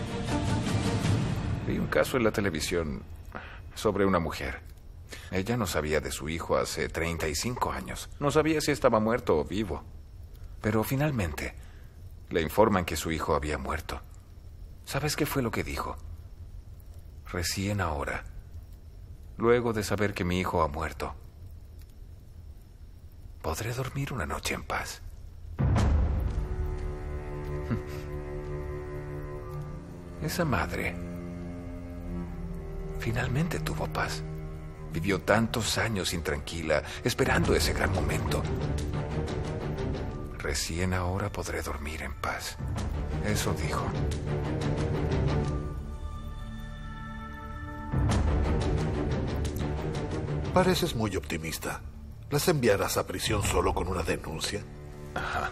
Vi un caso en la televisión sobre una mujer. Ella no sabía de su hijo hace treinta y cinco años. No sabía si estaba muerto o vivo. Pero finalmente le informan que su hijo había muerto. ¿Sabes qué fue lo que dijo? Recién ahora, luego de saber que mi hijo ha muerto, podré dormir una noche en paz. Esa madre finalmente tuvo paz. Vivió tantos años intranquila, esperando ese gran momento. Recién ahora podré dormir en paz. Eso dijo. Pareces muy optimista. ¿Las enviarás a prisión solo con una denuncia? Ajá.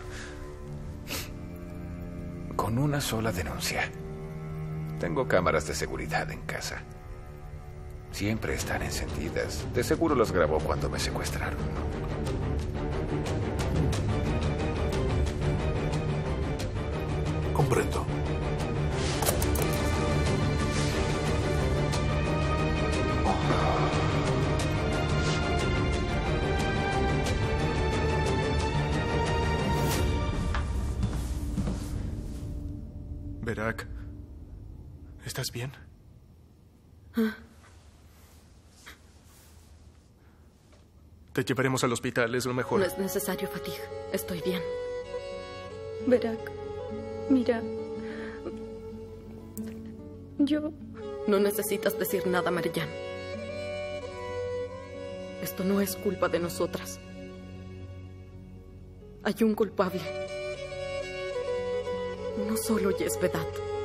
Con una sola denuncia. Tengo cámaras de seguridad en casa. Siempre están encendidas. De seguro las grabó cuando me secuestraron. Comprendo. Berak, ¿estás bien? Ah. Te llevaremos al hospital, es lo mejor. No es necesario, Fatig. Estoy bien. Berak, mira. Yo... No necesitas decir nada, Marjan. Esto no es culpa de nosotras. Hay un culpable. No solo Yesvedat.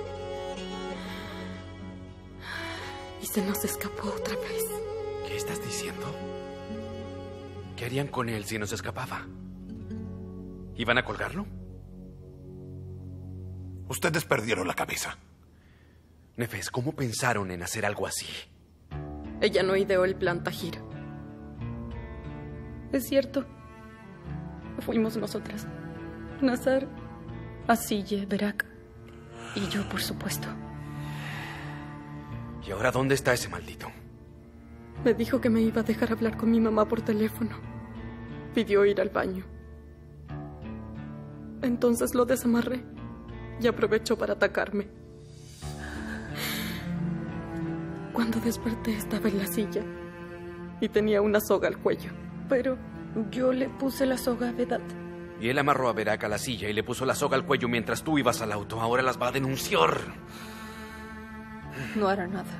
Y se nos escapó otra vez. ¿Qué estás diciendo? ¿Qué harían con él si nos escapaba? ¿Iban a colgarlo? Ustedes perdieron la cabeza. Nefes, ¿cómo pensaron en hacer algo así? Ella no ideó el plan Tahir. Es cierto. Fuimos nosotras. Nazar, Asiye, Berak y yo, por supuesto. ¿Y ahora dónde está ese maldito? Me dijo que me iba a dejar hablar con mi mamá por teléfono. Pidió ir al baño. Entonces lo desamarré y aprovechó para atacarme. Cuando desperté estaba en la silla y tenía una soga al cuello. Pero yo le puse la soga a Vedat. Y él amarró a Berak a la silla y le puso la soga al cuello mientras tú ibas al auto. Ahora las va a denunciar. No hará nada.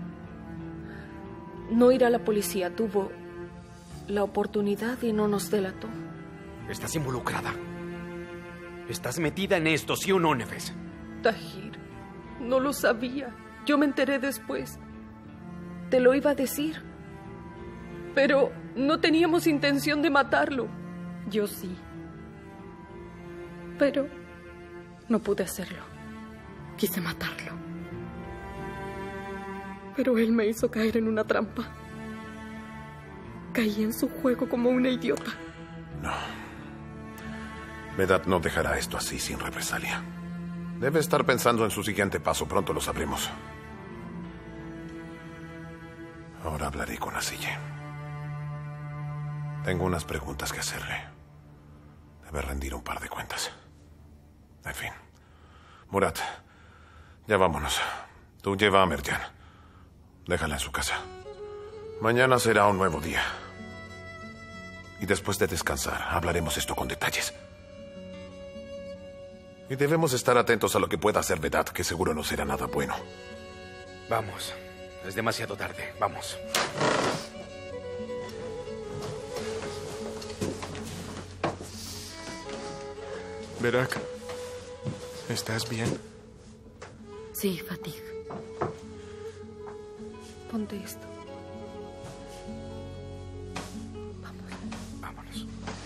No irá a la policía. Tuvo la oportunidad y no nos delató. Estás involucrada. Estás metida en esto, ¿sí o no, Nefes? Tahir, no lo sabía. Yo me enteré después. Te lo iba a decir. Pero no teníamos intención de matarlo. Yo sí. Pero no pude hacerlo. Quise matarlo. Pero él me hizo caer en una trampa. Caí en su juego como una idiota. No. Vedat no dejará esto así sin represalia. Debe estar pensando en su siguiente paso. Pronto lo sabremos. Ahora hablaré con Asiye. Tengo unas preguntas que hacerle. Debe rendir un par de cuentas. En fin. Murat, Ya vámonos. Tú lleva a Merjan. Déjala en su casa. Mañana será un nuevo día. Y después de descansar, hablaremos esto con detalles. Y debemos estar atentos a lo que pueda hacer Vedat, que seguro no será nada bueno. Vamos. Es demasiado tarde. Vamos. Verak, ¿estás bien? Sí, Fatig. Ponte esto. Vámonos.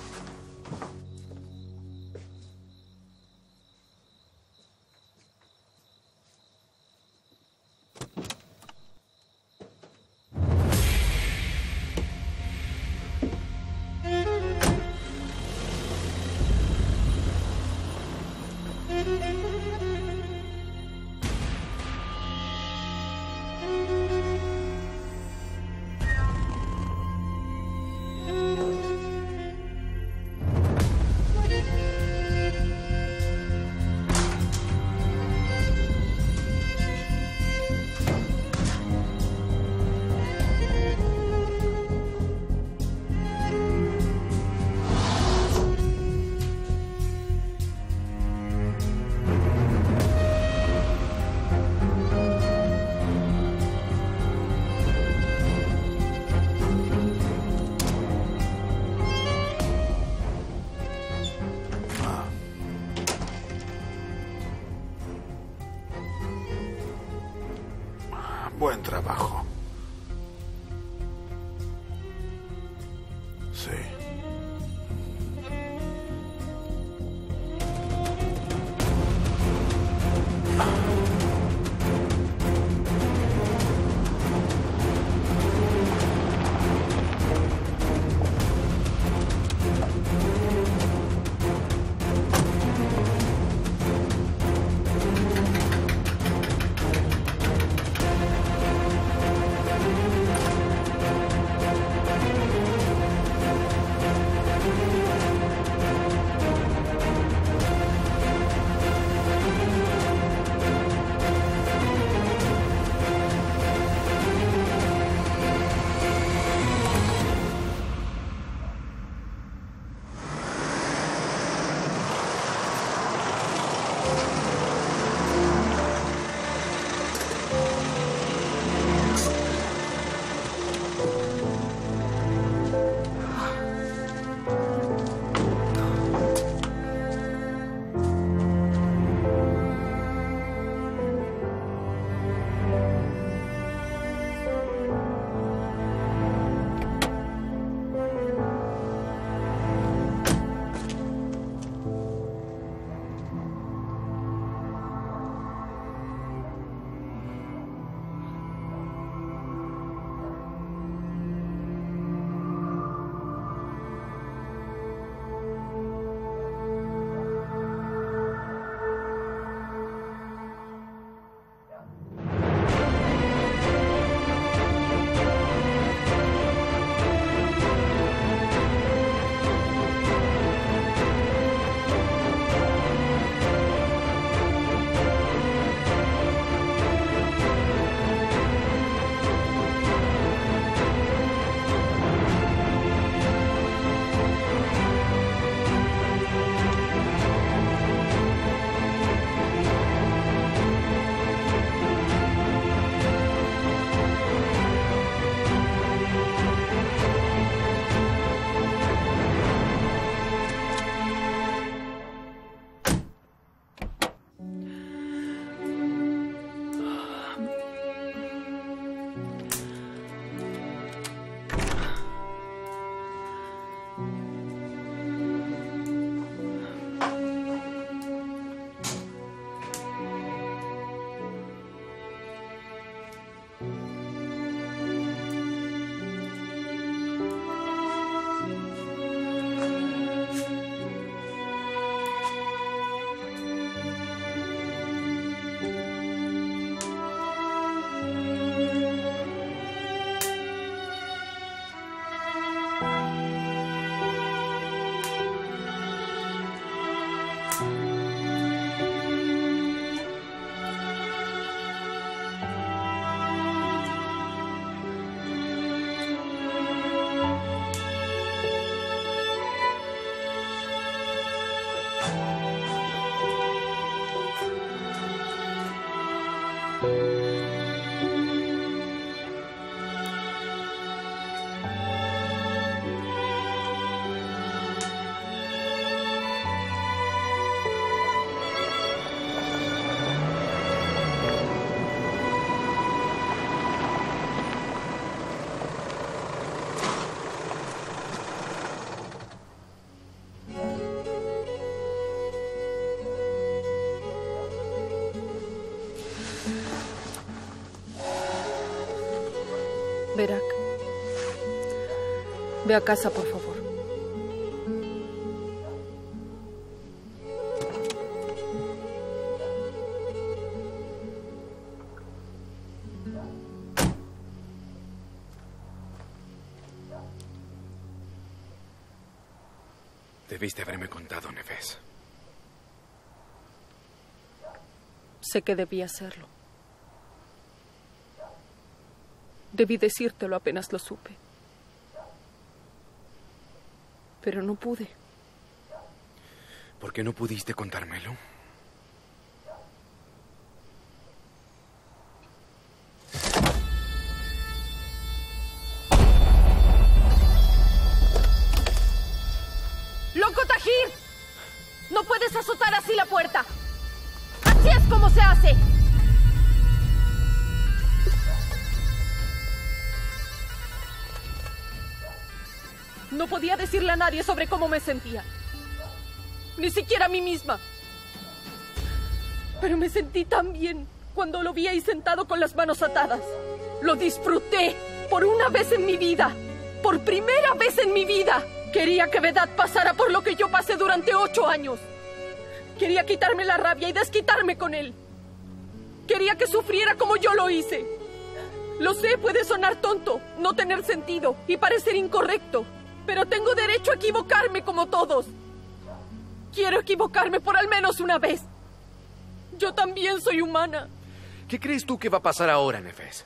Buen trabajo. Sí. Verak, ve a casa, por favor. Debiste haberme contado, Nefes. Sé que debí hacerlo. Debí decírtelo apenas lo supe. Pero no pude. ¿Por qué no pudiste contármelo? ¡Loco Tahir! ¡No puedes azotar así la puerta! ¡Así es como se hace! No podía decirle a nadie sobre cómo me sentía. Ni siquiera a mí misma. Pero me sentí tan bien cuando lo vi ahí sentado con las manos atadas. Lo disfruté por una vez en mi vida. Por primera vez en mi vida. Quería que Vedat pasara por lo que yo pasé durante ocho años. Quería quitarme la rabia y desquitarme con él. Quería que sufriera como yo lo hice. Lo sé, puede sonar tonto, no tener sentido y parecer incorrecto. Pero tengo derecho a equivocarme como todos. Quiero equivocarme por al menos una vez. Yo también soy humana. ¿Qué crees tú que va a pasar ahora, Nefes?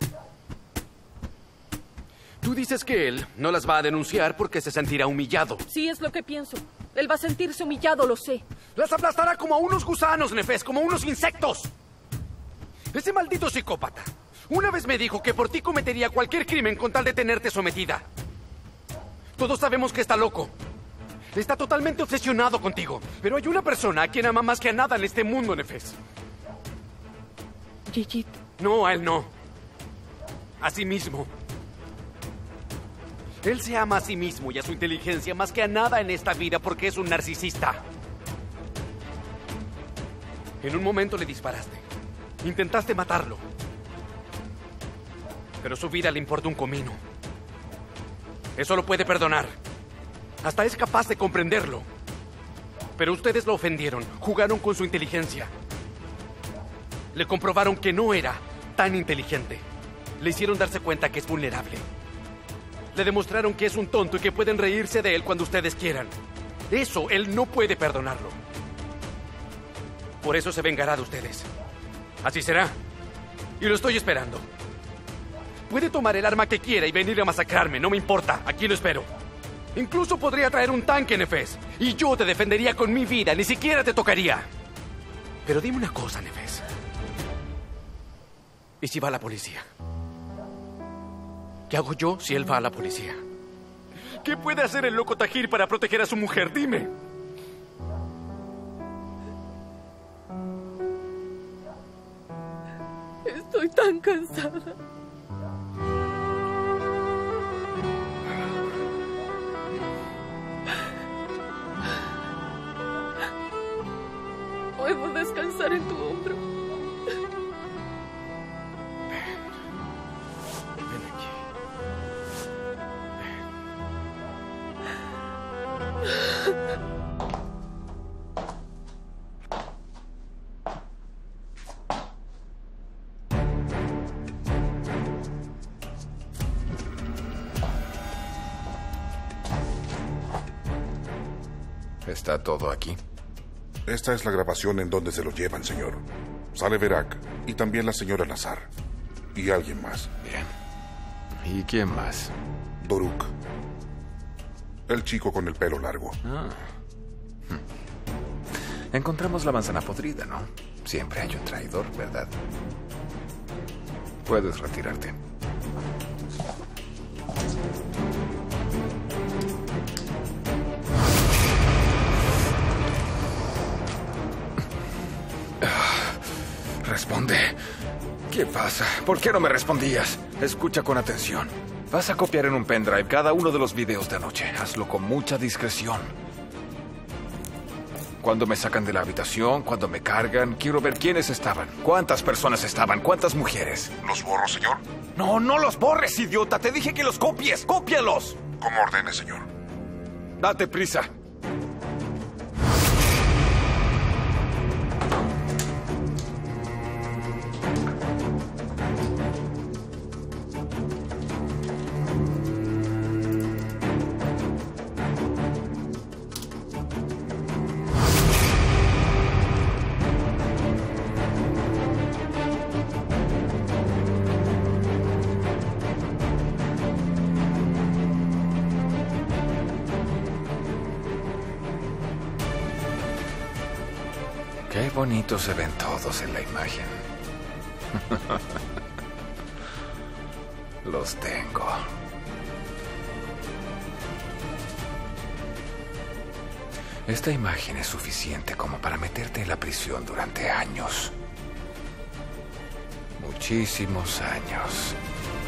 Tú dices que él no las va a denunciar porque se sentirá humillado. Sí, es lo que pienso. Él va a sentirse humillado, lo sé. Las aplastará como a unos gusanos, Nefes, como a unos insectos. Ese maldito psicópata una vez me dijo que por ti cometería cualquier crimen con tal de tenerte sometida. Todos sabemos que está loco. Está totalmente obsesionado contigo. Pero hay una persona a quien ama más que a nada en este mundo, Nefes. Yiyit. No, a él no. A sí mismo. Él se ama a sí mismo y a su inteligencia más que a nada en esta vida porque es un narcisista. En un momento le disparaste. Intentaste matarlo. Pero su vida le importa un comino. Eso lo puede perdonar. Hasta es capaz de comprenderlo. Pero ustedes lo ofendieron, jugaron con su inteligencia. Le comprobaron que no era tan inteligente. Le hicieron darse cuenta que es vulnerable. Le demostraron que es un tonto y que pueden reírse de él cuando ustedes quieran. Eso él no puede perdonarlo. Por eso se vengará de ustedes. Así será. Y lo estoy esperando. Puede tomar el arma que quiera y venir a masacrarme, no me importa. Aquí lo espero. Incluso podría traer un tanque, Nefes. Y yo te defendería con mi vida, ni siquiera te tocaría. Pero dime una cosa, Nefes. ¿Y si va a la policía? ¿Qué hago yo si él va a la policía? ¿Qué puede hacer el loco Tahir para proteger a su mujer? Dime. Estoy tan cansada. Puedo descansar en tu hombro. ¿Está todo aquí? Esta es la grabación en donde se lo llevan, señor. Sale Verak y también la señora Nazar. Y alguien más. Bien. ¿Y quién más? Doruk. El chico con el pelo largo. Ah. Hmm. Encontramos la manzana podrida, ¿no? Siempre hay un traidor, ¿verdad? Puedes retirarte. Responde. ¿Qué pasa? ¿Por qué no me respondías? Escucha con atención. Vas a copiar en un pendrive cada uno de los videos de anoche. Hazlo con mucha discreción. Cuando me sacan de la habitación, cuando me cargan, quiero ver quiénes estaban. ¿Cuántas personas estaban? ¿Cuántas mujeres? ¿Los borro, señor? No, no los borres, idiota. Te dije que los copies. ¡Cópialos! Como ordene, señor. Date prisa. Qué bonitos se ven todos en la imagen. Los tengo. Esta imagen es suficiente como para meterte en la prisión durante años. Muchísimos años.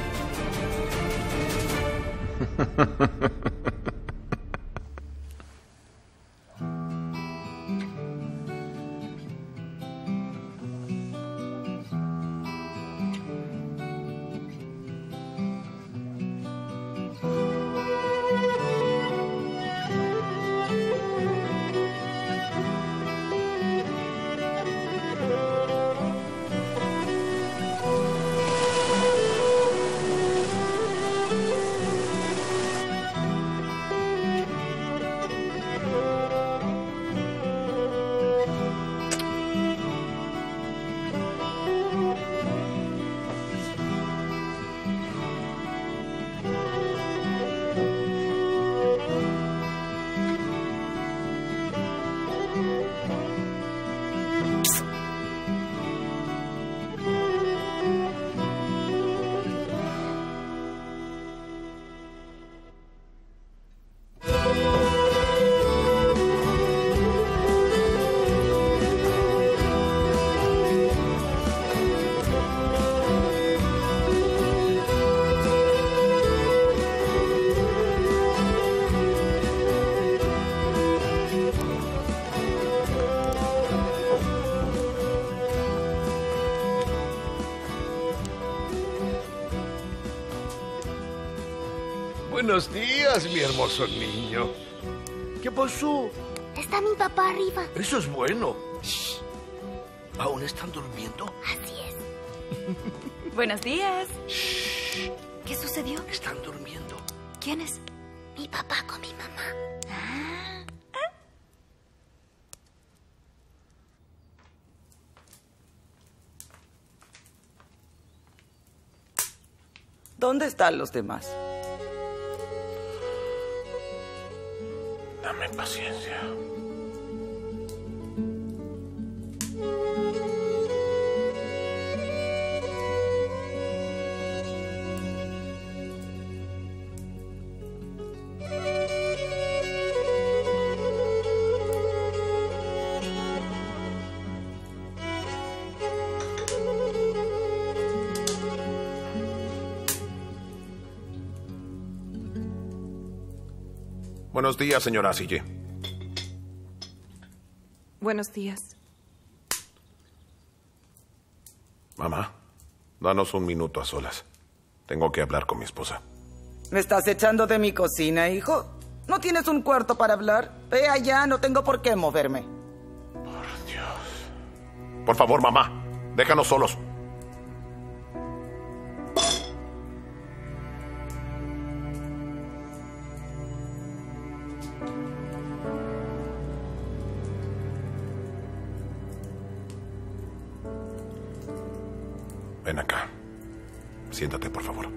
Buenos días, mi hermoso niño. ¿Qué pasó? Está mi papá arriba. Eso es bueno. Shh. ¿Aún están durmiendo? Así es. Buenos días. Shh. ¿Qué sucedió? Están durmiendo. ¿Quiénes? Mi papá con mi mamá. Ah. ¿Ah? ¿Dónde están los demás? Dame paciencia. Buenos días, señora Sille. Buenos días. Mamá, danos un minuto a solas. Tengo que hablar con mi esposa. ¿Me estás echando de mi cocina, hijo? ¿No tienes un cuarto para hablar? Ve allá, no tengo por qué moverme. Por Dios. Por favor, mamá, déjanos solos. Ven acá. Siéntate, por favor.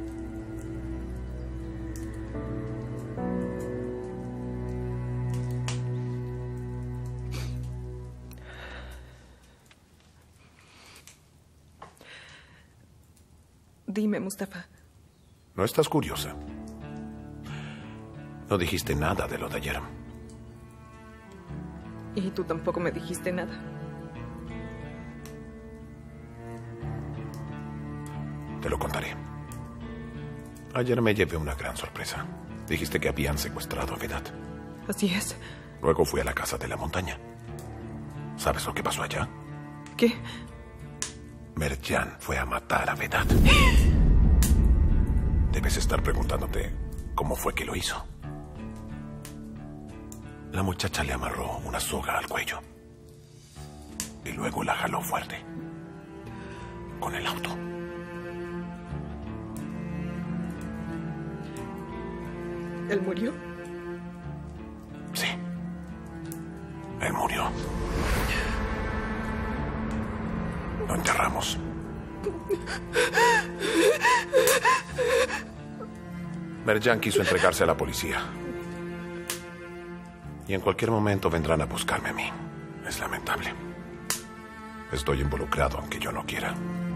Dime, Mustafa. ¿No estás curiosa? No dijiste nada de lo de ayer. Y tú tampoco me dijiste nada. Te lo contaré. Ayer me llevé una gran sorpresa. Dijiste que habían secuestrado a Vedat. Así es. Luego fui a la casa de la montaña. ¿Sabes lo que pasó allá? ¿Qué? Merjan fue a matar a Vedat. Debes estar preguntándote cómo fue que lo hizo. La muchacha le amarró una soga al cuello y luego la jaló fuerte con el auto. ¿Él murió? Sí. Él murió. Lo enterramos. Merjan quiso entregarse a la policía. Y en cualquier momento vendrán a buscarme a mí. Es lamentable. Estoy involucrado aunque yo no quiera.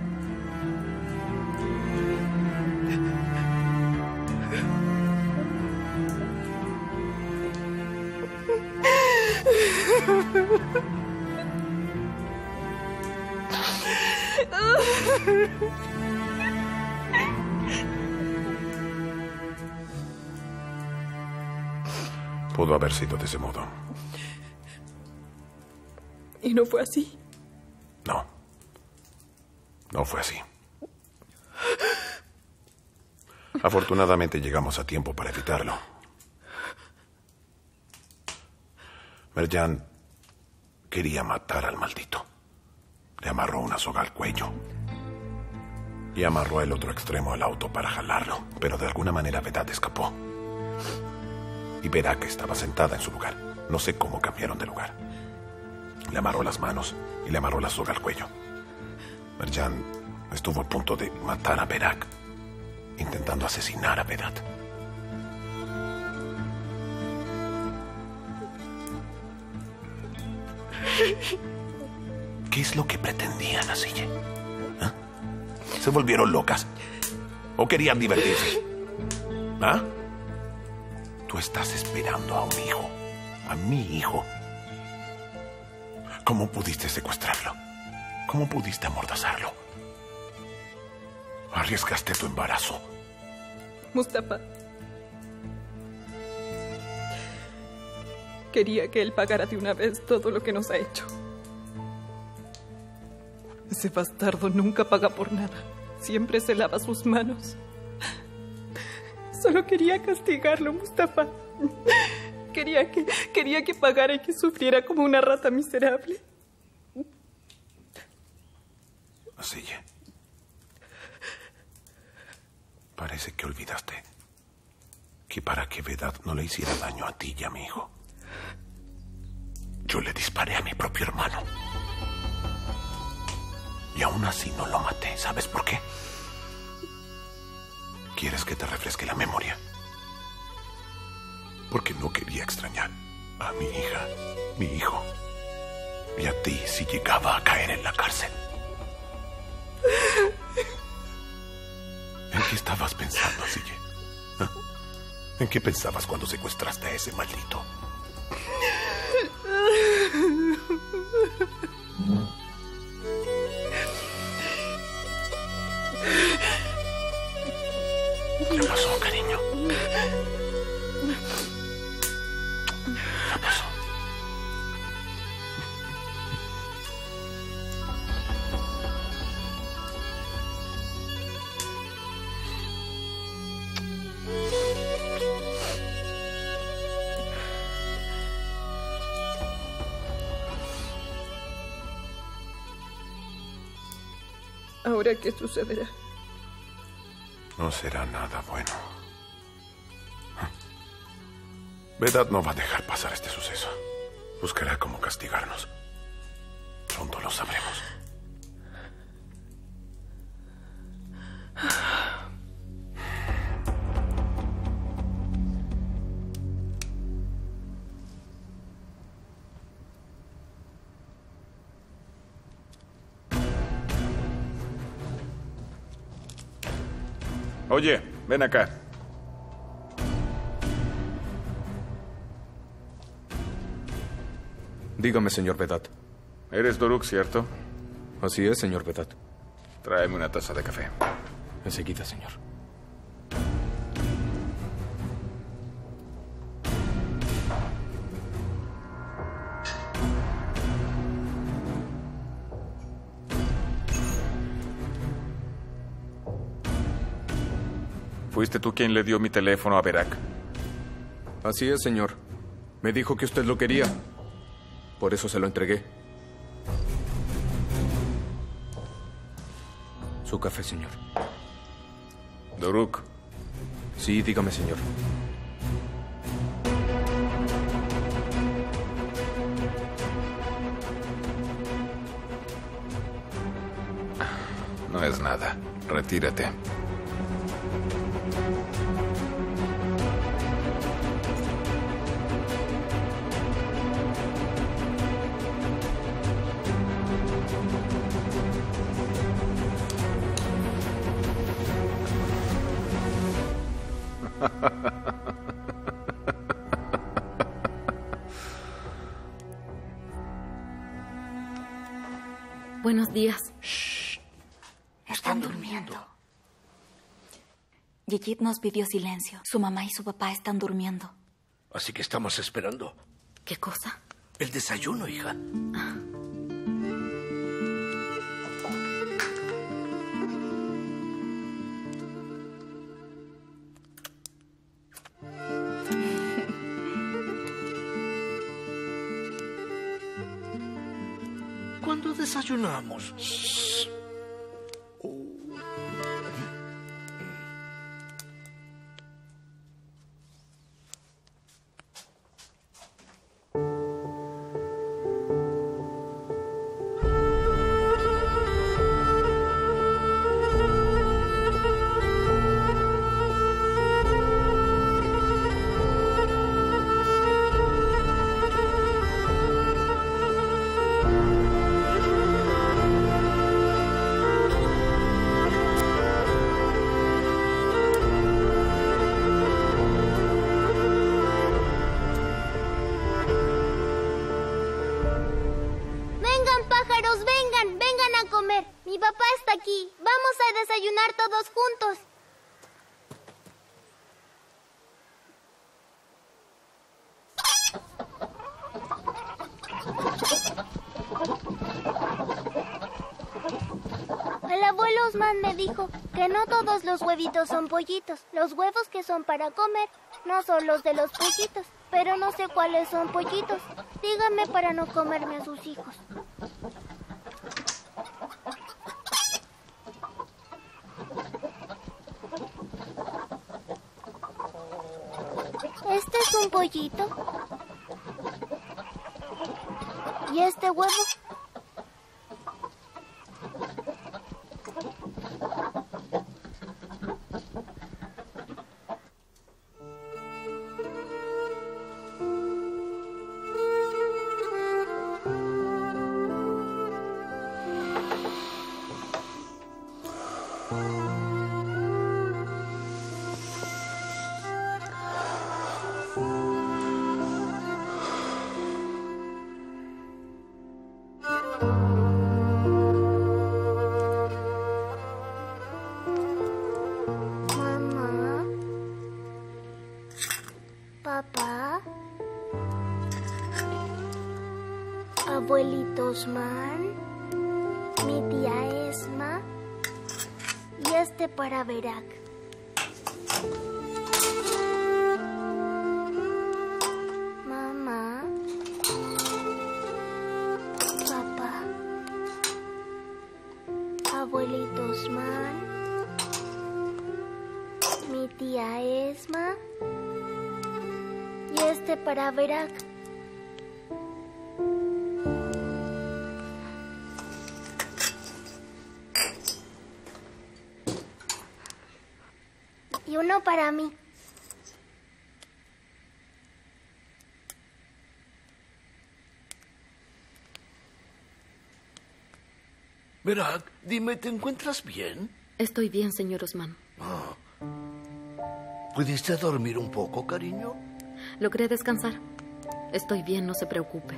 Pudo haber sido de ese modo. ¿Y no fue así? No. No fue así. Afortunadamente llegamos a tiempo para evitarlo. Merjan quería matar al maldito. Le amarró una soga al cuello y amarró el otro extremo al auto para jalarlo, pero de alguna manera Vedat escapó. Y Verak estaba sentada en su lugar. No sé cómo cambiaron de lugar. Le amarró las manos y le amarró la soga al cuello. Merjan estuvo a punto de matar a Verak, intentando asesinar a Vedat. ¿Qué es lo que pretendían, Asille? ¿Ah? ¿Se volvieron locas? ¿O querían divertirse? ¿Ah? Tú estás esperando a un hijo, a mi hijo. ¿Cómo pudiste secuestrarlo? ¿Cómo pudiste amordazarlo? Arriesgaste tu embarazo. Mustafa. Quería que él pagara de una vez todo lo que nos ha hecho. Ese bastardo nunca paga por nada. Siempre se lava sus manos. Solo quería castigarlo, Mustafa. Quería que, quería que pagara y que sufriera como una rata miserable. Asille. Parece que olvidaste que para que Vedat no le hiciera daño a ti y a mi hijo, yo le disparé a mi propio hermano. Y aún así no lo maté. ¿Sabes por qué? ¿Quieres que te refresque la memoria? Porque no quería extrañar a mi hija, mi hijo, y a ti si llegaba a caer en la cárcel. ¿En qué estabas pensando, Asille? ¿Ah? ¿En qué pensabas cuando secuestraste a ese maldito? ¿Qué pasó, cariño? ¿Qué pasó? ¿Ahora qué sucederá? No será nada bueno. Vedat no va a dejar pasar este suceso. Buscará cómo castigarnos. Pronto lo sabremos. Oye, ven acá. Dígame, señor Vedat. Eres Doruk, ¿cierto? Así es, señor Vedat. Tráeme una taza de café. Enseguida, señor. ¿Fuiste tú quien le dio mi teléfono a Berak? Así es, señor. Me dijo que usted lo quería. Por eso se lo entregué. Su café, señor. Doruk. Sí, dígame, señor. No es nada. Retírate. Buenos días. Están durmiendo. Yiyit nos pidió silencio. Su mamá y su papá están durmiendo. Así que estamos esperando. ¿Qué cosa? El desayuno, hija. ¿Cuándo desayunamos? Shh. Desayunar todos juntos. El abuelo Osman me dijo que no todos los huevitos son pollitos. Los huevos que son para comer no son los de los pollitos, pero no sé cuáles son pollitos. Dígame para no comerme a sus hijos. Este es un pollito. ¿Y este huevo? Abuelito Osman, mi tía Esma y este para Berak. Mamá, papá, abuelito Osman, mi tía Esma y este para Berak. Y uno para mí. Berak, dime, ¿te encuentras bien? Estoy bien, señor Osman. Oh. ¿Pudiste dormir un poco, cariño? Logré descansar. Estoy bien, no se preocupe.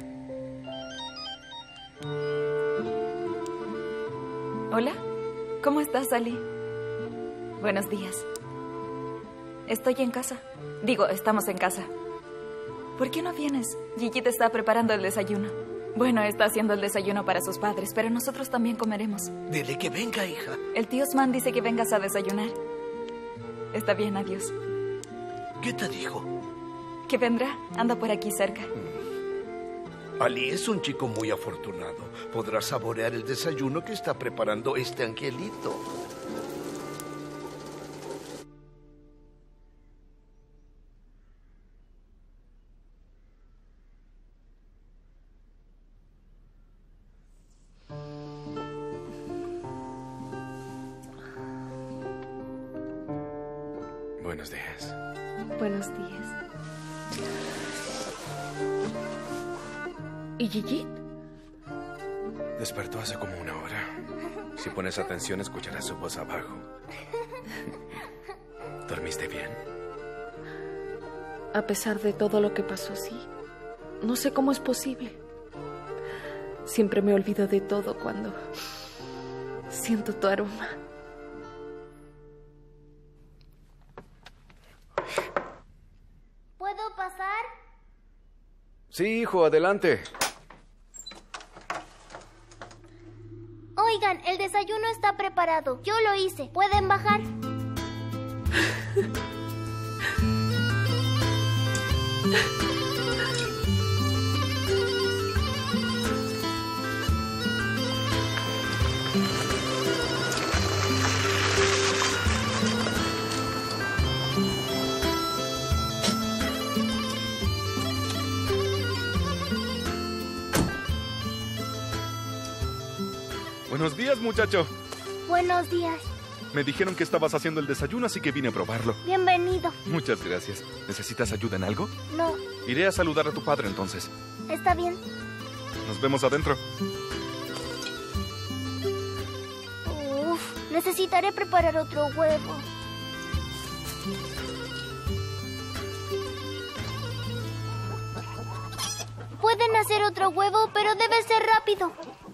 Hola, ¿cómo estás, Ali? Buenos días. Estoy en casa. Digo, estamos en casa. ¿Por qué no vienes? Gigi te está preparando el desayuno. Bueno, está haciendo el desayuno para sus padres, pero nosotros también comeremos. Dile que venga, hija. El tío Osman dice que vengas a desayunar. Está bien, adiós. ¿Qué te dijo? Que vendrá. Anda por aquí cerca. Ali es un chico muy afortunado. Podrá saborear el desayuno que está preparando este angelito. Buenos días. Buenos días. ¿Y Gigi? Despertó hace como una hora. Si pones atención, escucharás su voz abajo. ¿Dormiste bien? A pesar de todo lo que pasó, sí. No sé cómo es posible. Siempre me olvido de todo cuando siento tu aroma. ¿Puedo pasar? Sí, hijo, adelante. Oigan, el desayuno está preparado. Yo lo hice. ¿Pueden bajar? Buenos días, muchacho. Buenos días. Me dijeron que estabas haciendo el desayuno, así que vine a probarlo. Bienvenido. Muchas gracias. ¿Necesitas ayuda en algo? No, Iré a saludar a tu padre entonces. está bien. Nos vemos adentro. Uf, necesitaré preparar otro huevo. Pueden hacer otro huevo, pero debe ser rápido.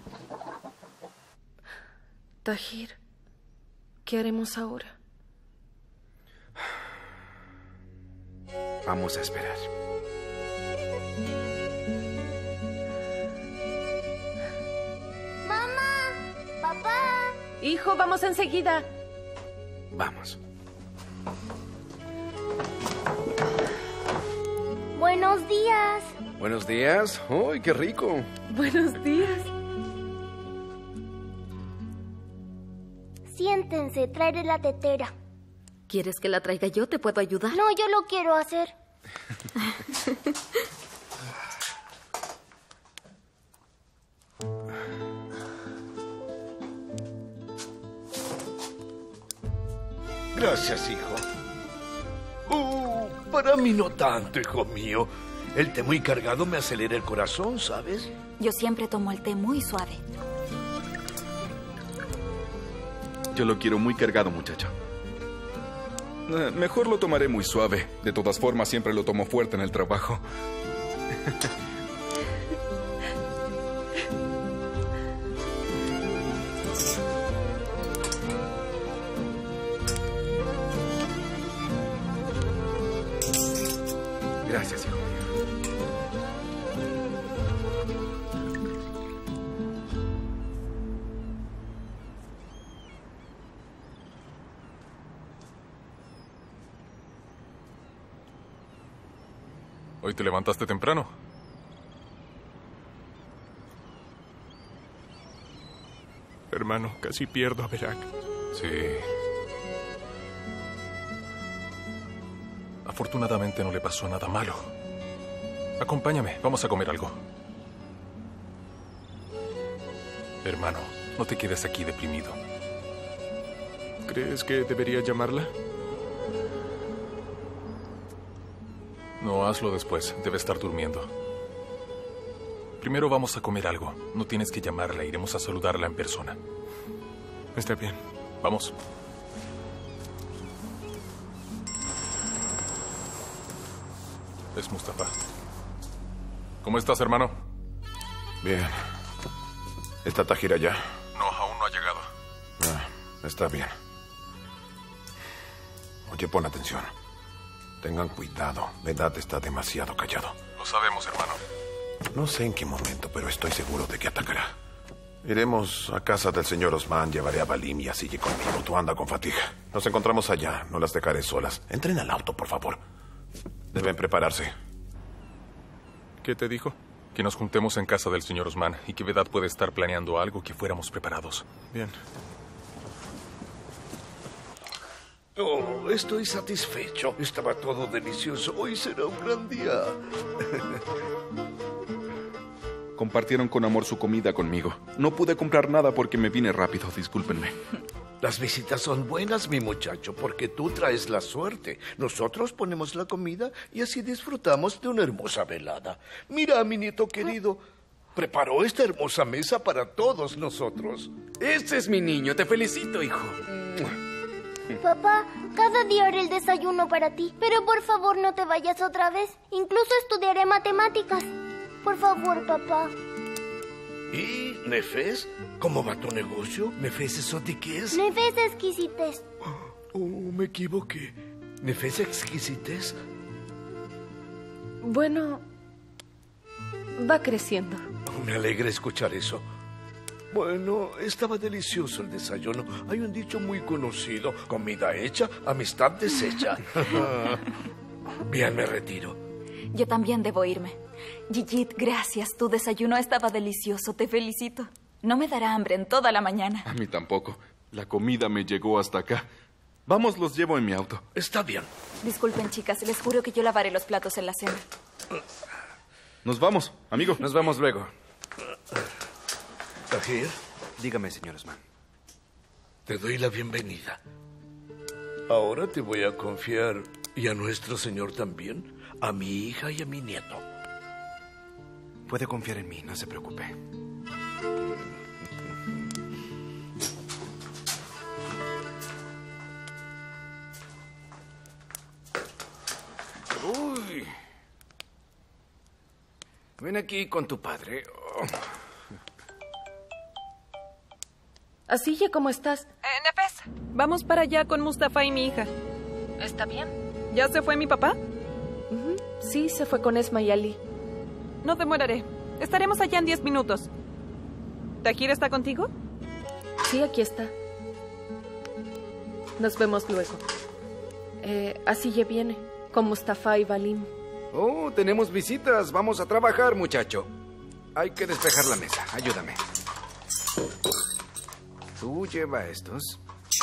Tahir, ¿qué haremos ahora? Vamos a esperar. Mamá, papá. Hijo, vamos enseguida. Vamos. Buenos días. Buenos días. ¡Uy, qué rico! Buenos días. Siéntense, traeré la tetera. ¿Quieres que la traiga yo? ¿Te puedo ayudar? No, yo lo quiero hacer. Gracias, hijo. Uh, para mí no tanto, hijo mío. El té muy cargado me acelera el corazón, ¿sabes? Yo siempre tomo el té muy suave. Yo lo quiero muy cargado, muchacho. Eh, mejor lo tomaré muy suave. De todas formas, siempre lo tomo fuerte en el trabajo. Gracias, hijo mío. ¿Hoy te levantaste temprano? Hermano, casi pierdo a Berak. Sí. Afortunadamente no le pasó nada malo. Acompáñame, vamos a comer algo. Hermano, no te quedes aquí deprimido. ¿Crees que debería llamarla? No, hazlo después. Debe estar durmiendo. Primero vamos a comer algo. No tienes que llamarla. Iremos a saludarla en persona. Está bien. Vamos. Es Mustafa. ¿Cómo estás, hermano? Bien. ¿Está Tahir allá? No, aún no ha llegado. Ah, está bien. Oye, pon atención. Tengan cuidado. Vedat está demasiado callado. Lo sabemos, hermano. No sé en qué momento, pero estoy seguro de que atacará. Iremos a casa del señor Osman, llevaré a Balim y a Sigue conmigo. Tú anda con Fatih. Nos encontramos allá. No las dejaré solas. Entren al auto, por favor. Deben prepararse. ¿Qué te dijo? Que nos juntemos en casa del señor Osman y que Vedad puede estar planeando algo, que fuéramos preparados. Bien. Oh, estoy satisfecho. Estaba todo delicioso. Hoy será un gran día. Compartieron con amor su comida conmigo. No pude comprar nada porque me vine rápido, discúlpenme. Las visitas son buenas, mi muchacho, porque tú traes la suerte. Nosotros ponemos la comida y así disfrutamos de una hermosa velada. Mira, mi nieto querido, preparó esta hermosa mesa para todos nosotros. Este es mi niño. Te felicito, hijo. Papá, cada día haré el desayuno para ti, pero por favor no te vayas otra vez. Incluso estudiaré matemáticas. Por favor, papá. ¿Y Nefes? ¿Cómo va tu negocio? ¿Nefes Exotiques? Nefes Exquisites. Oh, me equivoqué. ¿Nefes Exquisites? Bueno, va creciendo. Me alegra escuchar eso. Bueno, estaba delicioso el desayuno. Hay un dicho muy conocido: comida hecha, amistad deshecha. Bien, me retiro. Yo también debo irme. Gigit, gracias. Tu desayuno estaba delicioso. Te felicito. No me dará hambre en toda la mañana. A mí tampoco. La comida me llegó hasta acá. Vamos, los llevo en mi auto. Está bien. Disculpen, chicas. Les juro que yo lavaré los platos en la cena. Nos vamos, amigo. Nos vemos luego. Tahir. Dígame, señor Osman. Te doy la bienvenida. Ahora te voy a confiar, y a nuestro señor también, a mi hija y a mi nieto. Puede confiar en mí, no se preocupe. Uy. Ven aquí con tu padre. Oh. Así, ¿cómo estás? Eh, Nefes, vamos para allá con Mustafa y mi hija. ¿Está bien? ¿Ya se fue mi papá? Uh-huh. Sí, se fue con Esma y Ali. No demoraré. Estaremos allá en diez minutos. ¿Tahir está contigo? Sí, aquí está. Nos vemos luego. Eh, así ya viene, con Mustafa y Valim. Oh, tenemos visitas. Vamos a trabajar, muchacho. Hay que despejar la mesa. Ayúdame. Tú lleva estos.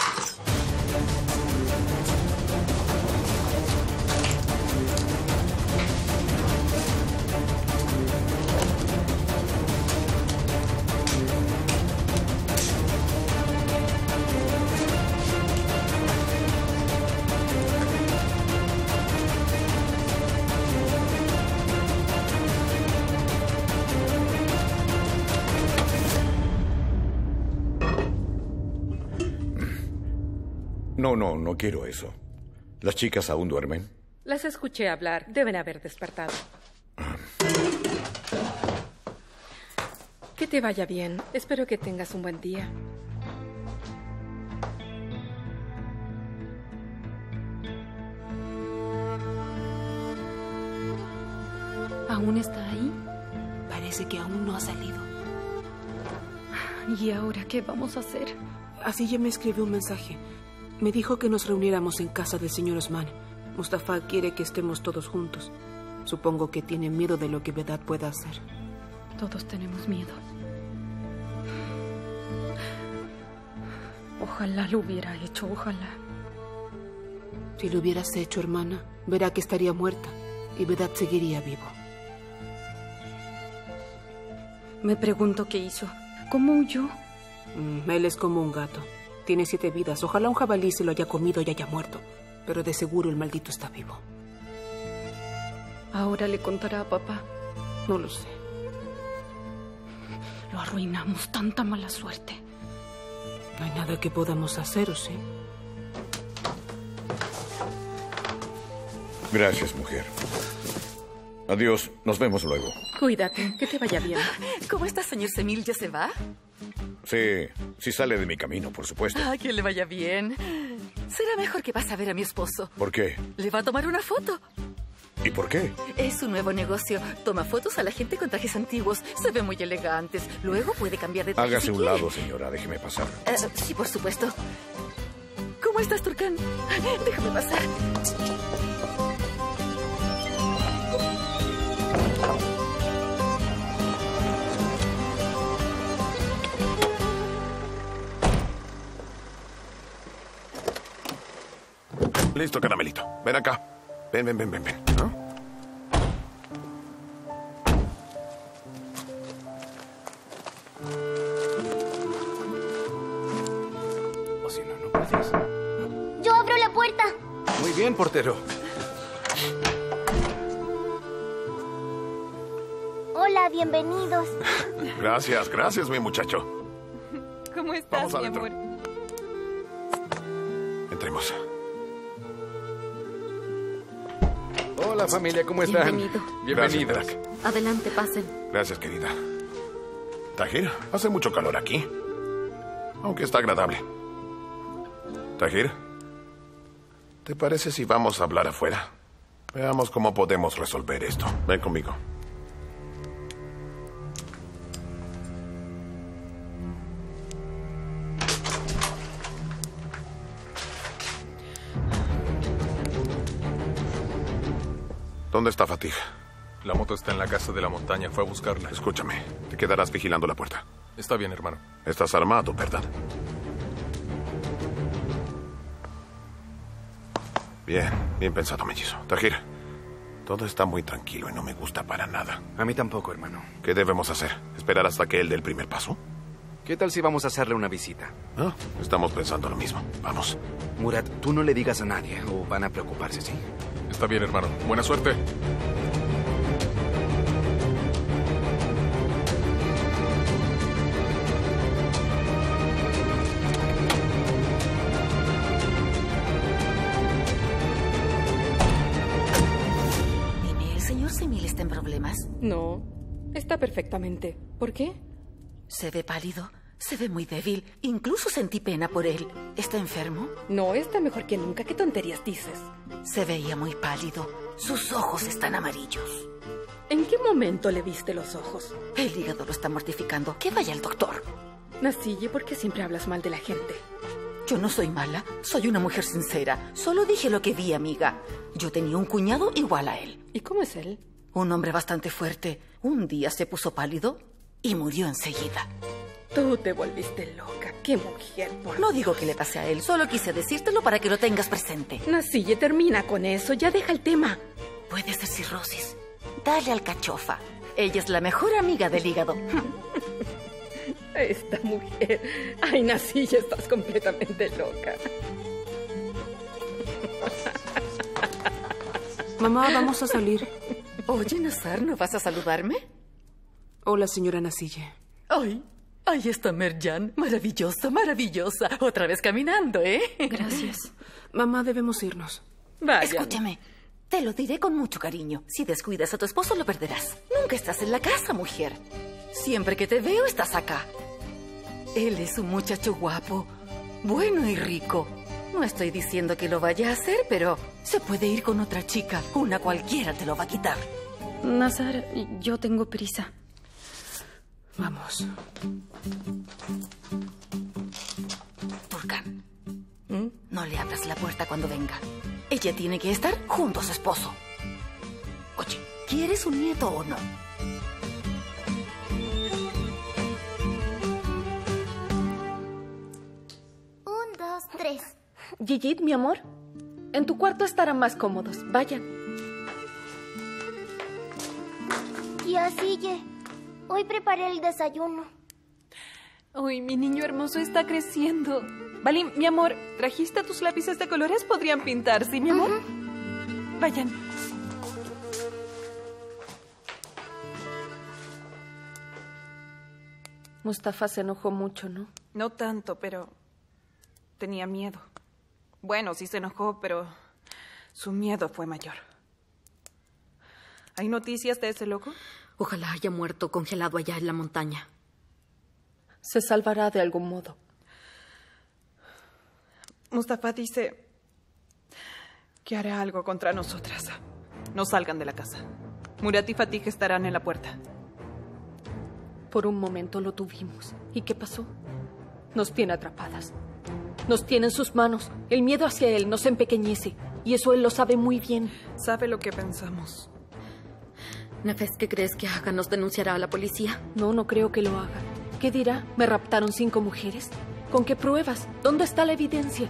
No, no, no quiero eso. ¿Las chicas aún duermen? Las escuché hablar. Deben haber despertado. Que te vaya bien. Espero que tengas un buen día. ¿Aún está ahí? Parece que aún no ha salido. ¿Y ahora qué vamos a hacer? Así ya me escribió un mensaje. Me dijo que nos reuniéramos en casa del señor Osman. Mustafa quiere que estemos todos juntos. Supongo que tiene miedo de lo que Vedad pueda hacer. Todos tenemos miedo. Ojalá lo hubiera hecho, ojalá. Si lo hubieras hecho, hermana, verá que estaría muerta y Vedad seguiría vivo. Me pregunto qué hizo. ¿Cómo huyó? Mm, él es como un gato. Tiene siete vidas. Ojalá un jabalí se lo haya comido y haya muerto. Pero de seguro el maldito está vivo. ¿Ahora le contará a papá? No lo sé. Lo arruinamos. Tanta mala suerte. No hay nada que podamos hacer, ¿o sí? Gracias, mujer. Adiós. Nos vemos luego. Cuídate. Que te vaya bien. ¿Cómo está, señor Semil? ¿Ya se va? Sí, sí sale de mi camino, por supuesto. Ah, que le vaya bien. Será mejor que vas a ver a mi esposo. ¿Por qué? Le va a tomar una foto. ¿Y por qué? Es su nuevo negocio. Toma fotos a la gente con trajes antiguos. Se ven muy elegantes. Luego puede cambiar de traje Hágase si un quiere. lado, señora. Déjeme pasar. Uh, sí, por supuesto. ¿Cómo ¿Cómo estás, Turkan? Déjame pasar. Listo, caramelito. Ven acá. Ven, ven, ven, ven, ven. ¿No? O si no, no puedes. Yo abro la puerta. Muy bien, portero. Hola, bienvenidos. Gracias, gracias, mi muchacho. ¿Cómo estás, Vamos mi adentro. amor? Entremos. Hola, familia, ¿cómo están? Bienvenido. Bienvenidos. Gracias, Berak. Adelante, pasen. Gracias, querida. Tahir, hace mucho calor aquí. Aunque está agradable. Tahir, ¿te parece si vamos a hablar afuera? Veamos cómo podemos resolver esto. Ven conmigo. ¿Dónde está Fatih? La moto está en la casa de la montaña. Fue a buscarla. Escúchame, te quedarás vigilando la puerta. Está bien, hermano. Estás armado, ¿verdad? Bien, bien pensado, mellizo. Tahir, todo está muy tranquilo y no me gusta para nada. A mí tampoco, hermano. ¿Qué debemos hacer? ¿Esperar hasta que él dé el primer paso? ¿Qué tal si vamos a hacerle una visita? Ah, estamos pensando lo mismo. Vamos. Murad, tú no le digas a nadie o van a preocuparse, ¿sí? Está bien, hermano. Buena suerte. Dime, ¿el señor Semil está en problemas? No, está perfectamente. ¿Por qué? Se ve pálido, se ve muy débil. Incluso sentí pena por él. ¿Está enfermo? No, está mejor que nunca. ¿Qué tonterías dices? Se veía muy pálido. Sus ojos están amarillos. ¿En qué momento le viste los ojos? El hígado lo está mortificando. Que vaya al doctor. Nasille, ¿por qué siempre hablas mal de la gente? Yo no soy mala. Soy una mujer sincera. Solo dije lo que vi, amiga. Yo tenía un cuñado igual a él. ¿Y cómo es él? Un hombre bastante fuerte. Un día se puso pálido y murió enseguida. Tú te volviste loca. ¡Qué mujer! Por No digo que le pase a él. Solo quise decírtelo para que lo tengas presente. Nasille, termina con eso. Ya deja el tema. Puede ser cirrosis. Dale alcachofa. Ella es la mejor amiga del hígado. Esta mujer. Ay, Nasille, estás completamente loca. Mamá, vamos a salir. Oye, Nazar, ¿no vas a saludarme? Hola, señora Nasille. Ay, ahí está Merjan. Maravillosa, maravillosa. Otra vez caminando, ¿eh? Gracias. Mamá, debemos irnos. Vaya. Escúchame. Te lo diré con mucho cariño. Si descuidas a tu esposo, lo perderás. Nunca estás en la casa, mujer. Siempre que te veo, estás acá. Él es un muchacho guapo, bueno y rico. No estoy diciendo que lo vaya a hacer, pero se puede ir con otra chica. Una cualquiera te lo va a quitar. Nazar, yo tengo prisa. Vamos. Turkan, ¿Mm? no le abras la puerta cuando venga. Ella tiene que estar junto a su esposo. Oye, ¿quieres un nieto o no? Un, dos, tres. Gigit, mi amor, en tu cuarto estarán más cómodos. Vayan. Tía Sille, hoy preparé el desayuno. Uy, mi niño hermoso está creciendo. Vale, mi amor, ¿trajiste tus lápices de colores? Podrían pintar, ¿sí, mi amor? Uh-huh. Vayan. Mustafa se enojó mucho, ¿no? No tanto, pero tenía miedo. Bueno, sí se enojó, pero su miedo fue mayor. ¿Hay noticias de ese loco? Ojalá haya muerto congelado allá en la montaña. Se salvará de algún modo. Mustafa dice que hará algo contra nosotras. No salgan de la casa. Murat y Fatih estarán en la puerta. Por un momento lo tuvimos. ¿Y qué pasó? Nos tiene atrapadas. Nos tiene en sus manos. El miedo hacia él nos empequeñece. Y eso él lo sabe muy bien. Sabe lo que pensamos. Nefes, ¿qué crees que haga? ¿Nos denunciará a la policía? No, no creo que lo haga. ¿Qué dirá? ¿Me raptaron cinco mujeres? ¿Con qué pruebas? ¿Dónde está la evidencia?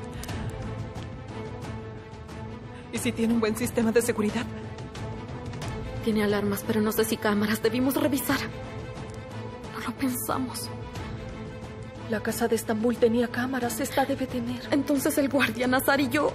¿Y si tiene un buen sistema de seguridad? Tiene alarmas, pero no sé si cámaras. Debimos revisar. No lo pensamos. La casa de Estambul tenía cámaras. Esta debe tener. Entonces el guardia Nazar y yo...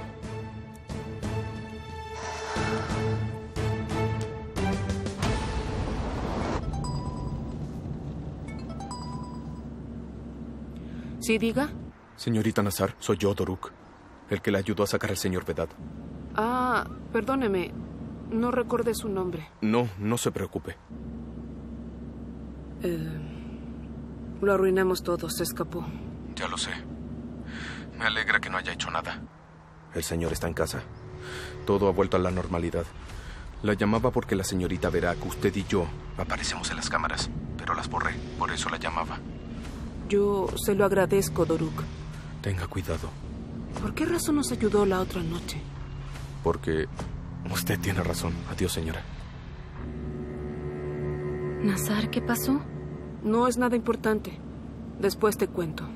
¿Sí, diga? Señorita Nazar, soy yo, Doruk, el que le ayudó a sacar al señor Vedad. Ah, perdóneme. No recordé su nombre. No, no se preocupe. Eh, lo arruinamos todo. Se escapó. Ya lo sé. Me alegra que no haya hecho nada. El señor está en casa. Todo ha vuelto a la normalidad. La llamaba porque la señorita Verac, usted y yo, aparecemos en las cámaras, pero las borré. Por eso la llamaba. Yo se lo agradezco, Doruk. Tenga cuidado. ¿Por qué razón nos ayudó la otra noche? Porque usted tiene razón. Adiós, señora. Nazar, ¿qué pasó? No es nada importante. Después te cuento.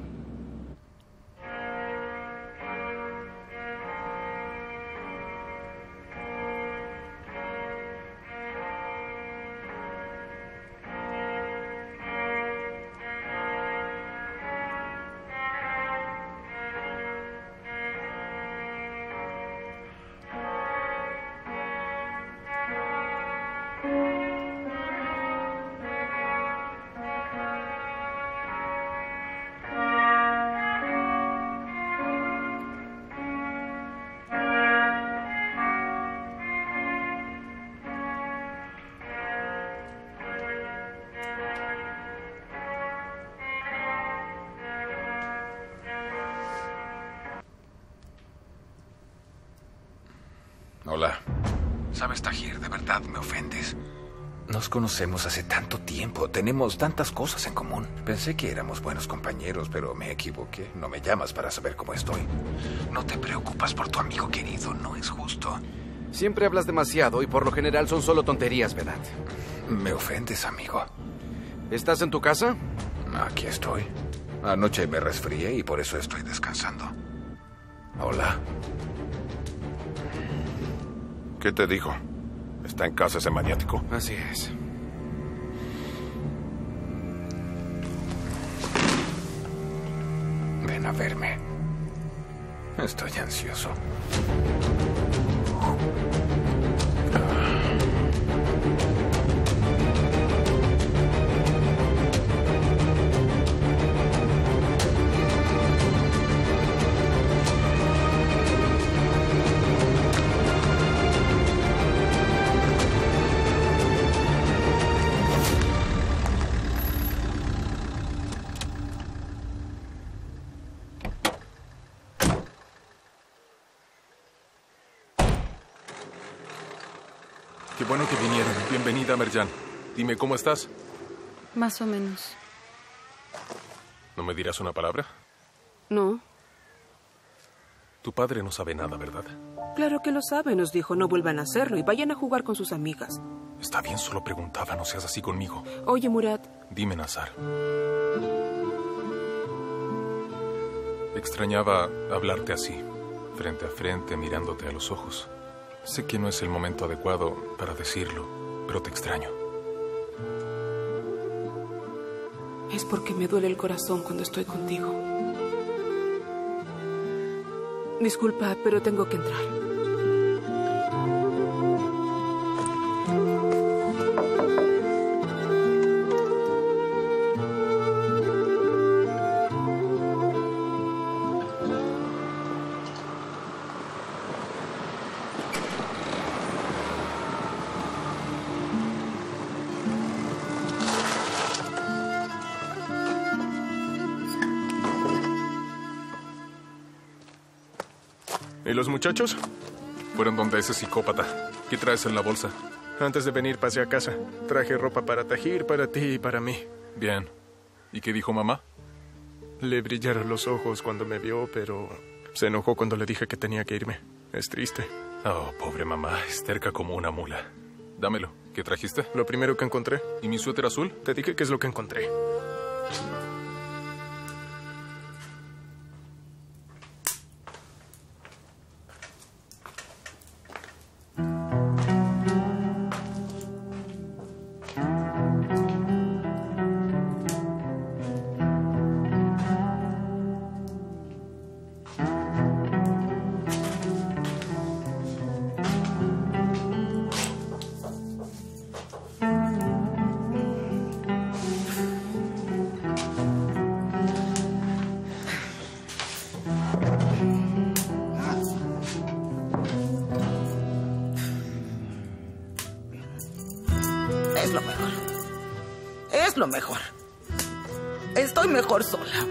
Hola. Sabes, Tahir, de verdad me ofendes. Nos conocemos hace tanto tiempo. Tenemos tantas cosas en común. Pensé que éramos buenos compañeros, pero me equivoqué. No me llamas para saber cómo estoy. No te preocupas por tu amigo querido. No es justo. Siempre hablas demasiado y por lo general son solo tonterías, ¿verdad? Me ofendes, amigo. ¿Estás en tu casa? Aquí estoy. Anoche me resfrié y por eso estoy descansando. Hola. ¿Qué te dijo? ¿Está en casa ese maniático? Así es. Ven a verme. Estoy ansioso. Qué bueno que vinieron. Bienvenida, Merjan. Dime, ¿cómo estás? Más o menos. ¿No me dirás una palabra? No. Tu padre no sabe nada, ¿verdad? Claro que lo sabe. Nos dijo no vuelvan a hacerlo y vayan a jugar con sus amigas. Está bien, solo preguntaba. No seas así conmigo. Oye, Murad. Dime, Nazar. Extrañaba hablarte así, frente a frente, mirándote a los ojos. Sé que no es el momento adecuado para decirlo, pero te extraño. Es porque me duele el corazón cuando estoy contigo. Disculpa, pero tengo que entrar. ¿Y los muchachos? Fueron donde ese psicópata. ¿Qué traes en la bolsa? Antes de venir pasé a casa. Traje ropa para Tahir, para ti y para mí. Bien. ¿Y qué dijo mamá? Le brillaron los ojos cuando me vio, pero se enojó cuando le dije que tenía que irme. Es triste. Oh, pobre mamá. Es terca como una mula. Dámelo. ¿Qué trajiste? Lo primero que encontré. ¿Y mi suéter azul? Te dije qué es lo que encontré. Es lo mejor. Es lo mejor. Estoy mejor sola.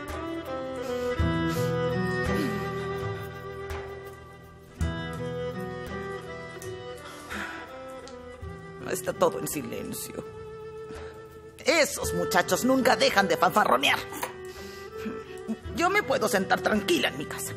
Está todo en silencio. Esos muchachos nunca dejan de fanfarronear. Yo me puedo sentar tranquila en mi casa.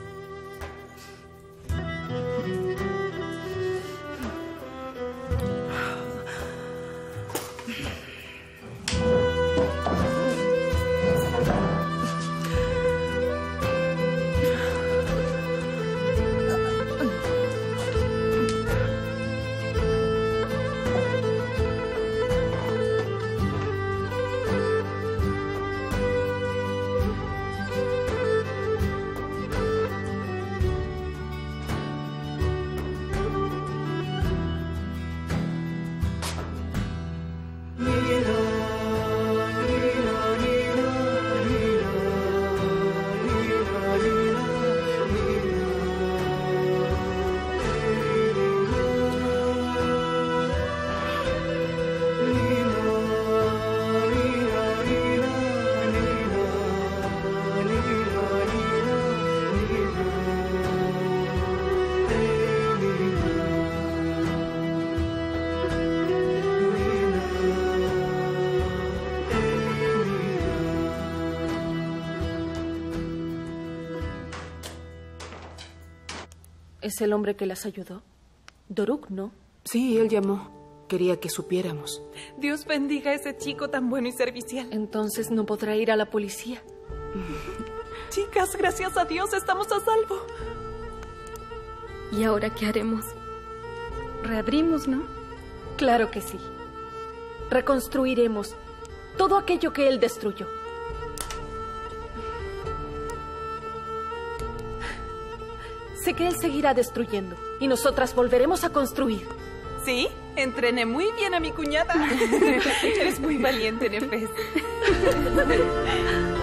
¿Es el hombre que las ayudó? Doruk, ¿no? Sí, él llamó. Quería que supiéramos. Dios bendiga a ese chico tan bueno y servicial. Entonces no podrá ir a la policía. Chicas, gracias a Dios estamos a salvo. ¿Y ahora qué haremos? Reabrimos, ¿no? Claro que sí. Reconstruiremos todo aquello que él destruyó. Sé que él seguirá destruyendo y nosotras volveremos a construir. Sí, entrené muy bien a mi cuñada. Eres muy valiente, Nefes.